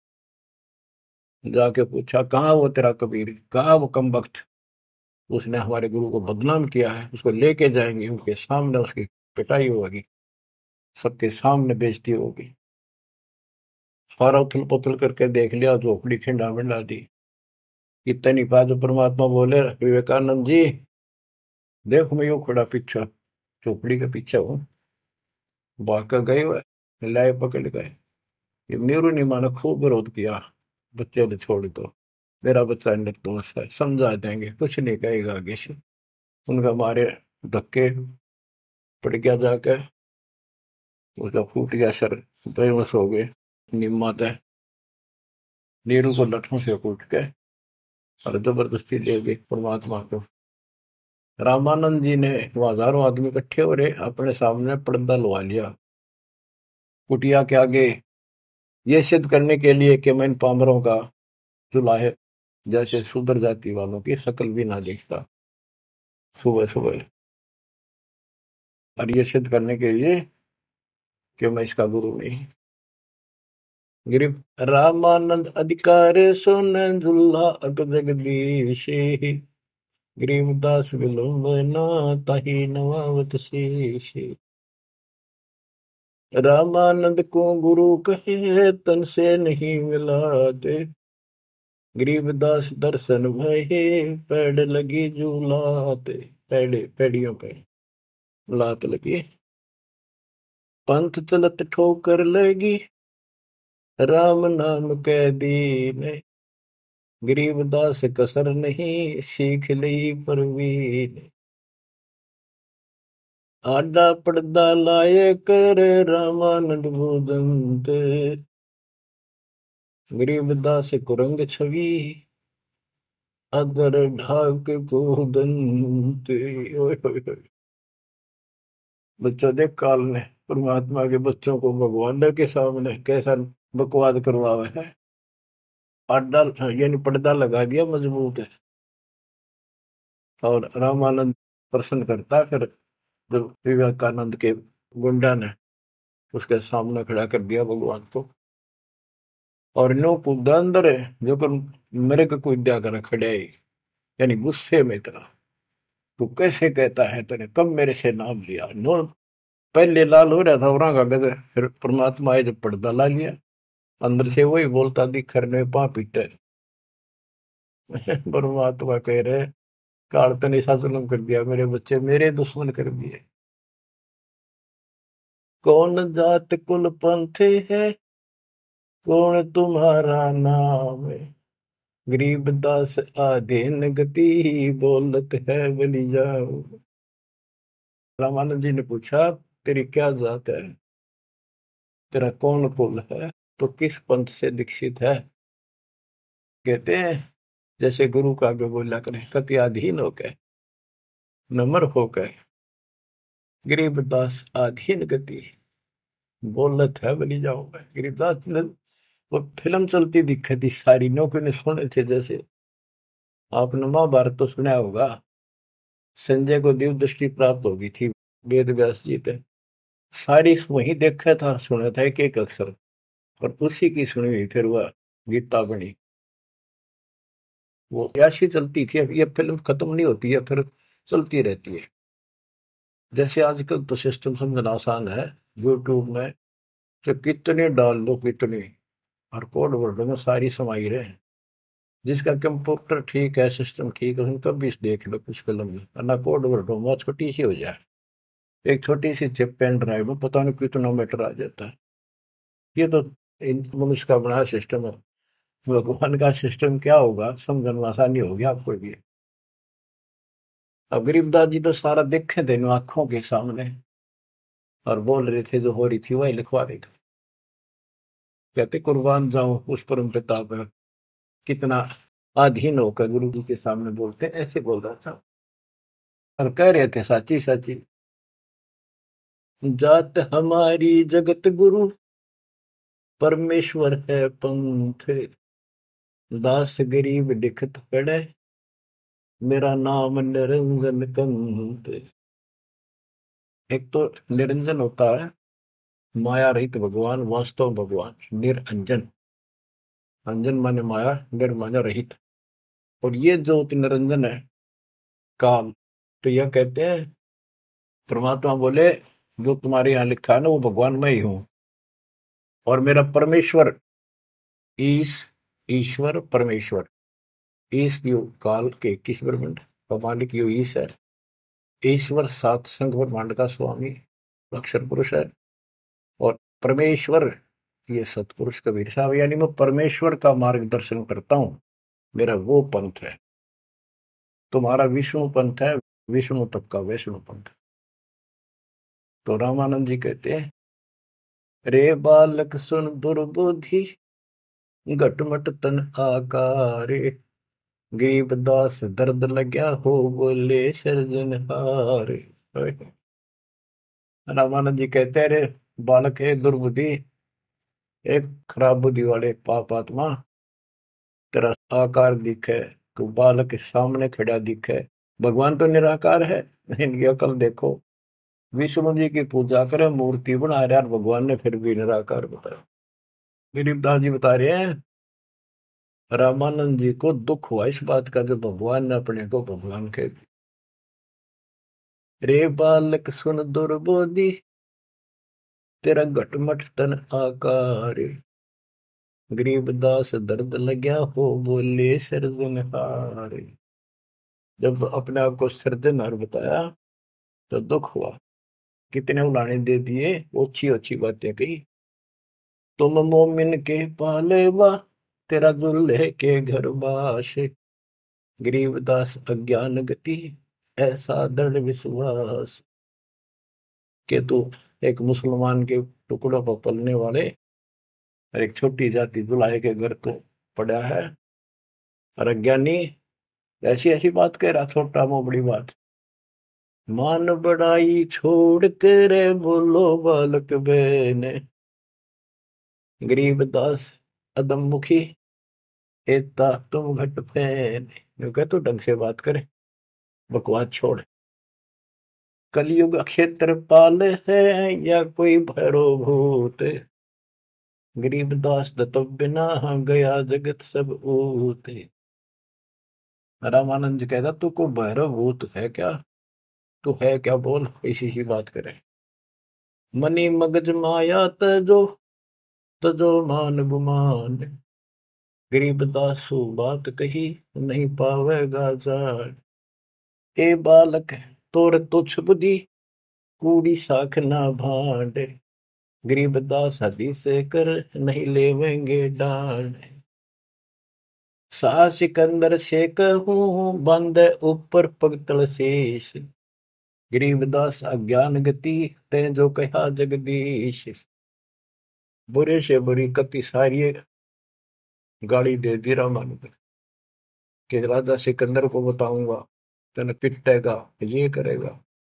जाके पूछा कहाँ वो तेरा कबीर, कहाँ वो कम वक्त, उसने हमारे गुरु को बदनाम किया है, उसको लेके जाएंगे, उनके सामने उसकी पिटाई होगी, सबके सामने बेइज्जती होगी। सारा उथल पुथल करके देख लिया, झोपड़ी खिंडा मिंडा दी। इतनी बात जो परमात्मा बोले, विवेकानंद जी देखो मैं यूं खड़ा पीछे, झोपड़ी के पीछे हूँ। भाग गए हुए, लाए पकड़ गए। ये नीरू नीमा ने खूब विरोध किया, बच्चे ने छोड़ दो, मेरा बच्चा निर्दोष है, समझा देंगे, कुछ नहीं कहेगा आगे से। उनका मारे धक्के, पड़ गया जाके, उसका फूट गया सर, बेहोश हो गए। निम्मा तय नीरू को लठों से कूट के और जबरदस्ती ले गए परमात्मा को। रामानंद जी ने, वो हजारों आदमी इकट्ठे हो रहे, अपने सामने पर्दा लगा लिया कुटिया के आगे, ये सिद्ध करने के लिए कि मैं इन पामरों का जुलाहे जैसे शूद्र जाति वालों की शक्ल भी ना देखता। सुबह सुबह, और ये सिद्ध करने के लिए कि मैं इसका गुरु नहीं। गिरिव रामानंद अधिकार सुन झुल्ला अग जगदीश, गरीबदास विलंबना ताहि नवावत शेष। रामानंद को गुरु कहे तन से नहीं मिलाते, गरीबदास दर्शन भये पैड़ लगी झूलाते। पैड़े पैड़ियों पे लात लगी। पंथ चलत ठोकर लगी, राम नाम कै दीन। गरीबदास कसर नहीं, सीख ली परवीन। आडा पड़दा लाए कर, रामानंद भूदंत। गरीबदास कुरंग छवि, अदर ढाक को दंत। ओए होए होए। बच्चों देख काल ने परमात्मा के बच्चों को भगवान के सामने कैसा बकवाद करवावे है। आडा यानी पर्दा लगा दिया मजबूत है। और रामानंद प्रश्न करता, फिर जब विवेकानंद के गुंडा ने उसके सामने खड़ा कर दिया भगवान को, और नो कूदा अंदर है जो कर मेरे को कोई दिया कर खड़े ही, यानी गुस्से में इतना। तू कैसे कहता है, तेने कब मेरे से नाम लिया। नो पहले लाल हो रहा था और का गद, फिर परमात्मा आए जब पर्दा ला लिया, अंदर से वही बोलता दिखर ने पा पीटे। परमात्मा कह रहे काल तने ऐसा जुल्म कर दिया, मेरे बच्चे मेरे दुश्मन कर दिए। कौन जात कुल पंथ है, कौन तुम्हारा नाम है। गरीबदास आधीन गति, बोलत है बलि जाओ। रामानंद जी ने पूछा तेरी क्या जात है, तेरा कौन कुल है, तो किस पंथ से दीक्षित है। कहते हैं जैसे गुरु का आगे बोला करें, कति अधीन होकर, नम्र होकर, गरीबदास आधीन गति, बोलत है बलि जाओ। गरीबदास ने वो फिल्म चलती दिखी थी सारी, नौकरी ने सुने थे। जैसे आपने महाभारत तो सुना होगा, संजय को दिव्य दृष्टि प्राप्त होगी थी वेद व्यास जी थे, सारी वही देखा था सुना था एक एक अक्षर, और उसी की सुनी हुई फिर वह गीता बनी। वो ऐसी चलती थी। अब ये फिल्म खत्म नहीं होती है, फिर चलती रहती है। जैसे आजकल तो सिस्टम समझना आसान है, यूट्यूब में तो कितने डाल दो कितने, और कोड वर्ड में सारी समाई रहे। जिसका कंप्यूटर ठीक है, सिस्टम ठीक है, उनका भी देख लो कुछ फिल्म में, वरना कोड वर्ड में छोटी सी हो जाए, एक छोटी सी चिप पेन ड्राइव में पता नहीं कितना मैटर आ जाता है। ये तो मनुष्य का बना सिस्टम है। भगवान का सिस्टम क्या होगा समझने में आसानी होगी आपको भी। अब गरीबदास जी तो सारा देखे थे आंखों के सामने, और बोल रहे थे जो हो रही थी वही लिखवा रहे थे। कहते कुर्बान जाऊं उस परम पिता पर, कितना अधीन होकर गुरु जी के सामने बोलते, ऐसे बोल रहा था। और कह रहे थे साची साची, जात हमारी जगत गुरु, परमेश्वर है पंथ। दास गरीब दिखत पड़े, मेरा नाम निरंजन कंत। एक तो निरंजन होता है माया रहित भगवान, वास्तव भगवान निरंजन। अंजन माने माया, निर माने रहित। और ये जो निरंजन है काल, तो यह कहते हैं परमात्मा बोले जो तुम्हारे यहाँ लिखा है ना वो भगवान मैं ही हूं, और मेरा परमेश्वर ईश, ईश्वर परमेश्वर, ईश यो काल के 21 ब्रह्मांड का मालिक यो ईश है। ईश्वर सात संघ ब्रह्मांड का स्वामी अक्षर पुरुष है, और परमेश्वर ये सतपुरुष कबीर साहब, यानी मैं परमेश्वर का मार्गदर्शन करता हूं, मेरा वो पंथ है। तुम्हारा विष्णु पंथ है, विष्णु तक का वैष्णु पंथ। तो रामानंद जी कहते हैं, रे बालक सुन दुर्बुद्धि, घटमट तन आकारे। गरीबदास दर्द लग्या हो, बोले सृजनहार। रामानंद जी कहते हैं, रे बालक है दुर्बुद्धि, एक खराब बुद्धि वाले पाप आत्मा, तेरा आकार दिखे, तू बालक के सामने खड़ा दिखे। भगवान तो निराकार है, इनकी अकल देखो। विष्णु जी की पूजा करे, मूर्ति बना रहे, और भगवान ने फिर भी निराकार बताया। गरीबदास जी बता रहे हैं रामानंद जी को दुख हुआ इस बात का, जो भगवान ने अपने को भगवान कह दिया। रे बालक सुन दुर्बोधि, तेरा घटमट तन आकार। गरीबदास दर्द लग्या हो, बोले सृजनहार। जब अपने आप को सृजनहार बताया तो दुख हुआ। कितने उलाने दे दिए, अच्छी अच्छी बातें कही। तुम मोमिन के पालेवा, तेरा दुल्हे के घर बाश। गरीबदास अज्ञान गति, ऐसा दृढ़ विश्वास। के तू एक मुसलमान के टुकड़ों पर पलने वाले और एक छोटी जाति दुल्हे के घर तो पड़ा है, और अज्ञानी ऐसी ऐसी बात कह रहा, छोटा मुंह बड़ी बात। मान बड़ाई छोड़ कर बोलो बालक बहने, गरीबदास अदम मुखी, एता तुम घट फैन। कह तू ढंग से बात करे, बकवास छोड़। कलयुग क्षेत्रपाल है या कोई भैरो भूत, गरीबदास दत्त बिना गया जगत सब ऊत। रामानंद जी कहता तू को भैरव भूत है क्या, तू है क्या बोल, इसी सी बात करे। मनी मगज माया तजो मान गुमान, गरीबदासु बात कही नहीं पावेगा जान। ए बालक तोर तुच्छ बुद्धि, कूड़ी साख ना भांड, गरीबदास हदी से कर नहीं लेवेंगे डांड। सा सिकंदर से कहूं बंद ऊपर पगतल शीश, गरीबदास अज्ञान गति ते जो कहा जगदीश। बुरे से बुरी कति सारी गाली दे दी रामानुज कि राजा सिकंदर को बताऊंगा, तेन पिटेगा, ये करेगा।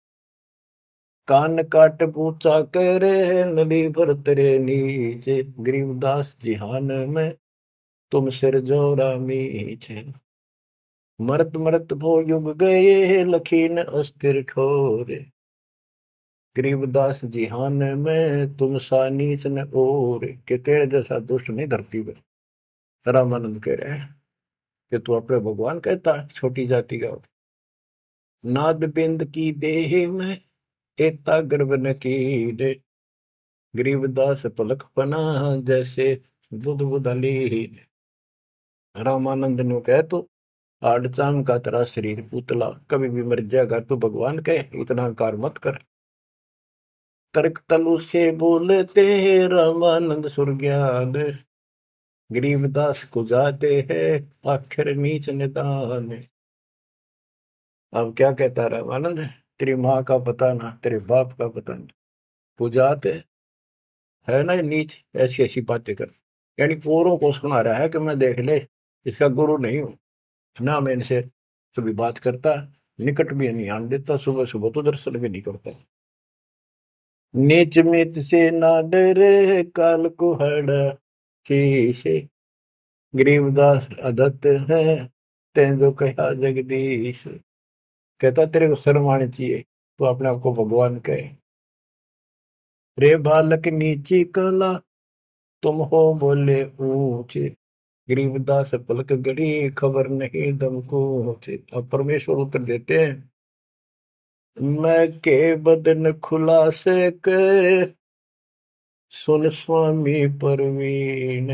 कान काट पूछा करे नली भर तेरे नीचे, गरीबदास जिहान में तुम सिर जोरा मीचे। मरत मरत भो युग गए लखीन अस्थिर ठोरे, गरीबदास जिहान में तुम सा नीच न और। के तेरे जैसा दुष्ट नहीं धरती में। रामानंद कह रहे हैं कि तू अपने भगवान कहता छोटी जाति का। नाद बिंद की देह में एता गर्भ न कीरे, गरीबदास पलक पना जैसे बुध बुदली। रामानंद ने कह तो आड़चाम का तेरा शरीर पुतला, कभी भी मर जाएगा, तू भगवान कहे, इतना अहंकार मत कर। तर्क तलु से बोलते रामानंद सुरज्ञान, गरीबदास को जाते हैं आखिर नीच निदान। अब क्या कहता रामानंद, तेरी माँ का पता ना, तेरे बाप का पता नहीं, पुजाते है ना नीच, ऐसी ऐसी बातें कर। यानी औरों को सुना रहा है कि मैं देख ले इसका गुरु नहीं हूं ना, मैं इनसे कभी बात करता, निकट भी नहीं आने देता, सुबह सुबह तो दर्शन भी नहीं करता। नीच मित से ना डरे काल को हड़ा शीशे, गरीबदास अदत्त है तें जो कहा जगदीश। कहता तेरे को शर्म आनी चाहिए, तो अपने आप को भगवान कहे। रे बालक नीची कला तुम हो बोले ऊंचे, गरीबदास पलक गड़ी खबर नहीं दम को। अब परमेश्वर उत्तर देते हैं, मैं के बदन खुलासे कर सुन स्वामी परवीन,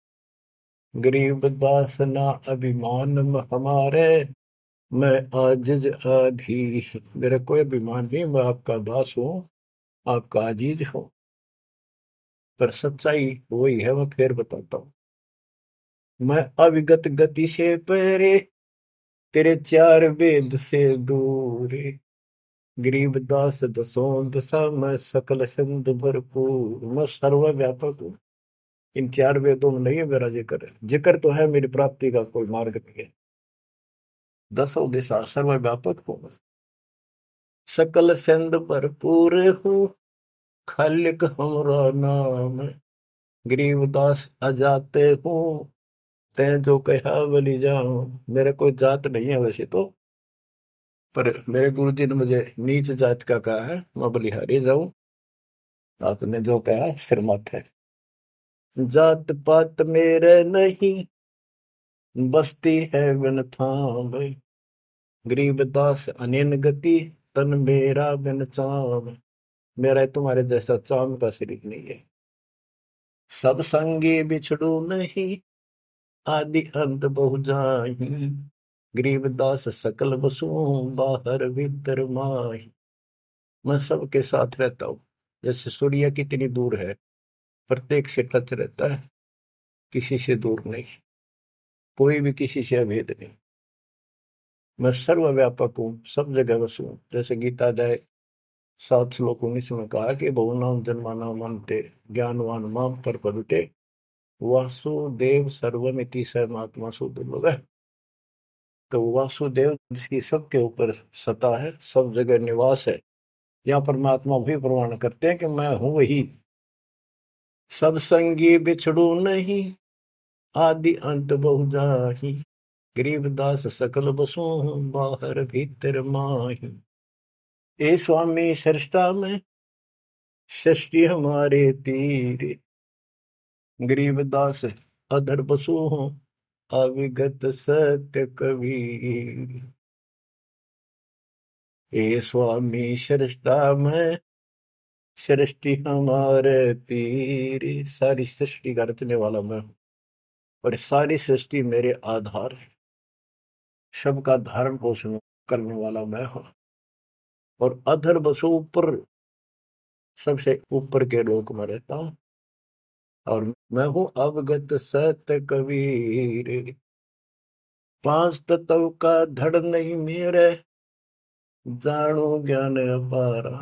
गरीबदास ना अभिमान हमारे, मैं आजिज आधीश। मेरा कोई अभिमान नहीं, मैं आपका दास हूं, आपका आजीज हूं। पर सच्चाई वही है, मैं फिर बताता हूं। मैं अविगत गति से पहरे, तेरे चार वेद से दूर, गरीबदास दसों दशा मैं सकल संत भरपूर। मैं सर्वव्यापक हूँ, इन चार वेदों में नहीं है मेरा जिक्र, जिक्र तो है मेरी प्राप्ति का कोई मार्ग नहीं है। दसों दिशा सर्वव्यापक हूँ, सकल संत भरपूर हूँ, खालिक हमरा नाम, गरीबदास अजाते हूँ तैं जो कहा बलि जाऊं। मेरा कोई जात नहीं है वैसे तो, पर मेरे गुरु जी ने मुझे नीच जात का कहा है, मैं बलिहारी जाऊं, आपने जो कहा सिर माथे। जात पात मेरे नहीं, बस्ती है बिन थाम, गरीबदास अनिन गति तन मेरा बिन चाम। मेरा तुम्हारे जैसा चाम का शरीर नहीं है। सब संगी बिछड़ू नहीं, आदि अंत बहु जाही, गरीबदास सकल बसु बाहर भीतर माही। मैं सबके साथ रहता हूँ। जैसे सूर्य कितनी दूर है, प्रत्येक से टच रहता है, किसी से दूर नहीं, कोई भी किसी से अभेद नहीं। मैं सर्वव्यापक हूँ, सब जगह वसु हूँ। जैसे गीता अध्याय 7 श्लोक 19 में कहा कि बहुनाम जन्मानाम अन्ते ज्ञानवान माम प्रपद्यते वासुदेव सर्वमिति सर्वात्मा सुदुर्लभ है। तो वासुदेव जिसकी सबके ऊपर सत्ता है, सब जगह निवास है, यहाँ परमात्मा भी प्रमाण करते हैं कि मैं हूं वही। सब संगी बिछड़ू नहीं, आदि अंत बहु जाहि, गरीबदास सकल बसु, बाहर भीतर माही। ए स्वामी सृष्टा में, सृष्टि हमारे तीर, गरीबदास अधर बसु हूँ, अविगत सत्य कबीर। ए स्वामी सृष्टा में, सृष्टि हमारे तीर। सारी सृष्टि का रचने वाला मैं हूँ, और सारी सृष्टि मेरे आधार है। सबका धारण पोषण करने वाला मैं हूँ, और अधर बसु ऊपर, सबसे ऊपर के लोक में रहता हूँ। और मैं हूँ अवगत सत्य कबीर। पांच तत्व का धड़ नहीं मेरे, जानो ज्ञान अपारा,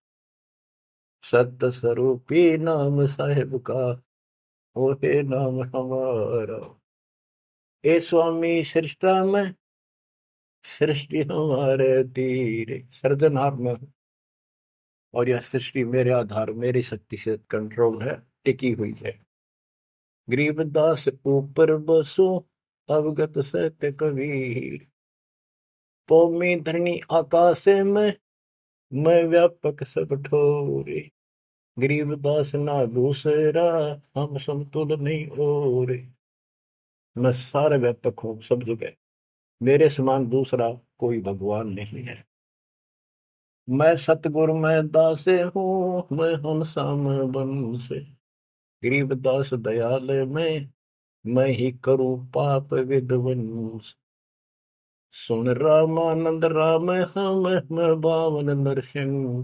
सत्य स्वरूपी नाम साहेब का, ओहे नाम हमारा। ए स्वामी सृष्टा में, सृष्टि हमारे तीर। सर्जनहार में हूँ, और यह सृष्टि मेरे आधार, मेरी शक्ति से कंट्रोल है, टिकी हुई है। गरीबदास ऊपर बसो, अवगत सत्य कबीर। पौमी धरनी आकाश में, मैं व्यापक सब ठोरे। गरीबदास ना दूसरा, हम समतुल नहीं और। मैं सारे व्यापक हूँ सब जगह, मेरे समान दूसरा कोई भगवान नहीं है। मैं सतगुरु मैं दासे हूँ, मैं हंसाम बन से। गरीबदास दयाल मैं ही करूँ पाप विध्वंस। सुन रामानंद राम हम, मैं बावन नरसिंह।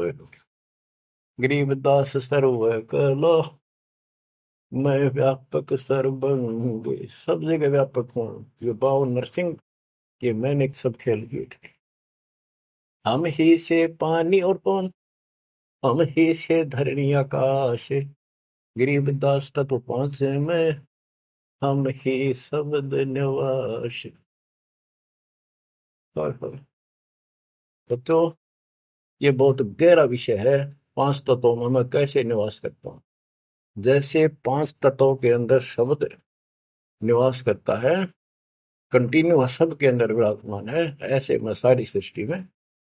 गरीबदास सर्व कलो, मैं व्यापक सर्वंग। सब जगह व्यापक हूँ। ये बावन नरसिंह, ये मैंने सब खेल किए थे। हम ही से पानी और पवन, हम ही से धरणी आकाश। गरीबदास तत्व पांच में, हम ही शब्द निवास। तो ये बहुत गहरा विषय है। पांच तत्वों में मैं कैसे निवास करता हूँ। जैसे पांच तत्वों के अंदर शब्द निवास करता है, कंटिन्यू सबके अंदर विराजमान है, ऐसे मैं सारी सृष्टि में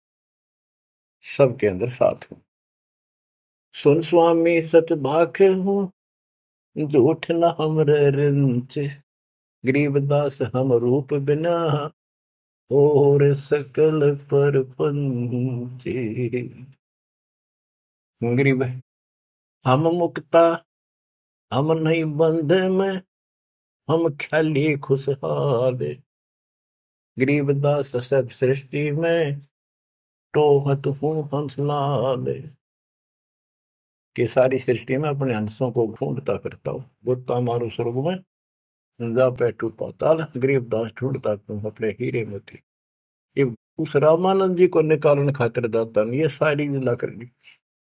सबके अंदर साथ हूँ। सुन स्वामी सच भाखे हूँ, झूठ न हमरे रिंच। गरीबदास हम रूप बिना, और सकल पर पंचे। गरीब हम मुक्ता, हम नहीं बंध में, हम ख्याली खुशहाल। गरीबदास सब सृष्टि में, टोहत हूँ हंसलाल। कि सारी सृष्टि में अपने हंसों को ढूंढता फिरता हूँ। गोता मारू स्वर्ग में, जा बैठू पाताल। गरीबदास ढूंढता तुम अपने हीरे मोती। ये उस रामानंद जी को निकालने खातिर दाता ने ये सारी लीला कर ली।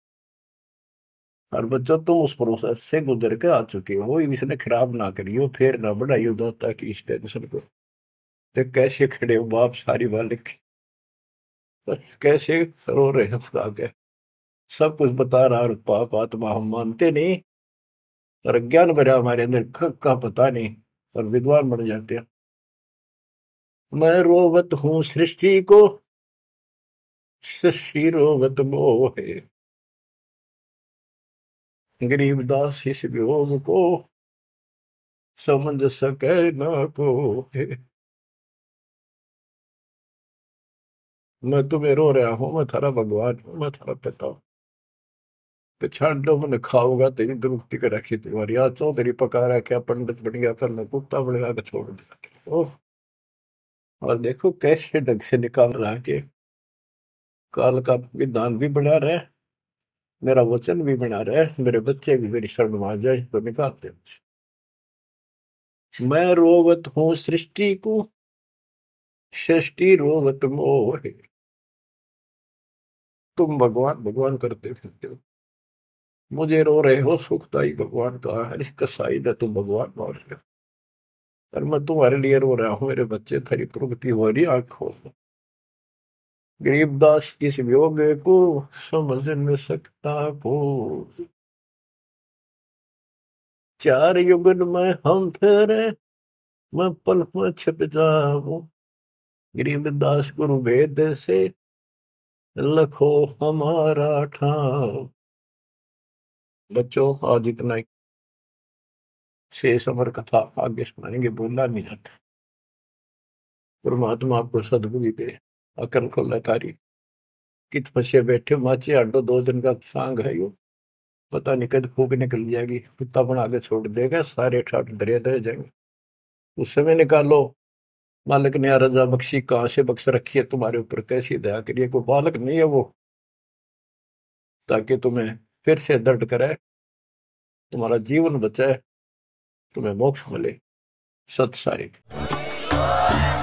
और बच्चों तुम उस प्रोसेस से गुजर के आ चुके हो, इसने खराब ना करियो, फिर ना बढ़ाइयो दाता की इस टेंशन को। तो कैसे खड़े हो बाप सारी बालिक, कैसे रो रहे हो खुदा के। सब कुछ बता रहा, और पाप आत्मा हम मानते नहीं, और ज्ञान भरा हमारे अंदर का पता नहीं, और विद्वान बन जाते हैं। मैं रोवत हूँ सृष्टि को, सृष्टि रोवत मोहे। गरीबदास इस वियोग को, समझ सके ना को। मैं तुम्हें रो रहा हूँ, मैं थारा भगवान हूँ, मैं थारा पिता हूँ। पिछाड़ लो मैंने खाऊंगा तेरी दुरुक्ति कर रखी तुम्हारी। आज चौधरी पका रहा क्या, पंडित बन गया, कल मैं कुत्ता बन गया, छोड़ दिया। ओह, और देखो कैसे ढंग से निकाल रहा है कि काल का विधान भी बना रहे, मेरा वचन भी बना रहे, मेरे बच्चे भी मेरी शरण में आ जाए तो निकालते मुझे। मैं रोवत हूँ सृष्टि को, सृष्टि रोवत मोहे। तुम भगवान भगवान करते फिरते हो, मुझे रो रहे हो सुखदाई भगवान का है, इस कसाई ने तुम भगवान मान रहे हो, और मैं तुम्हारे लिए रो रहा हूँ। मेरे बच्चे थारी प्रगति हो रही, आंख खोल दो। गरीबदास किस वियोग को समझ न सकता को, चार युगन में हम ठहरे, मैं पल में छिप जाऊं। गरीबदास गुरु वेद से लखो हमारा ठाव। बच्चों आज इतना ही, शेष अमर कथा आगे सुनाएंगे, बोलना नहीं जाता। परमात्मा आपको सद्बुद्धि दे, अकल को लतारी। कित फंसे बैठे माचे आडो, 2 दिन का सांग है यो, पता नहीं कद फूक निकल जाएगी, कुत्ता बना के छोड़ देगा, सारे ठाट दरिया रह जाएंगे। उस समय निकालो, मालिक ने रजा बख्शी, कहाँ से बख्श रखी है तुम्हारे ऊपर, कैसी दया करिए, कोई बालक नहीं है वो, ताकि तुम्हें फिर से दर्द कराए, तुम्हारा जीवन बचाए, तुम्हें मोक्ष मिले। सत साई।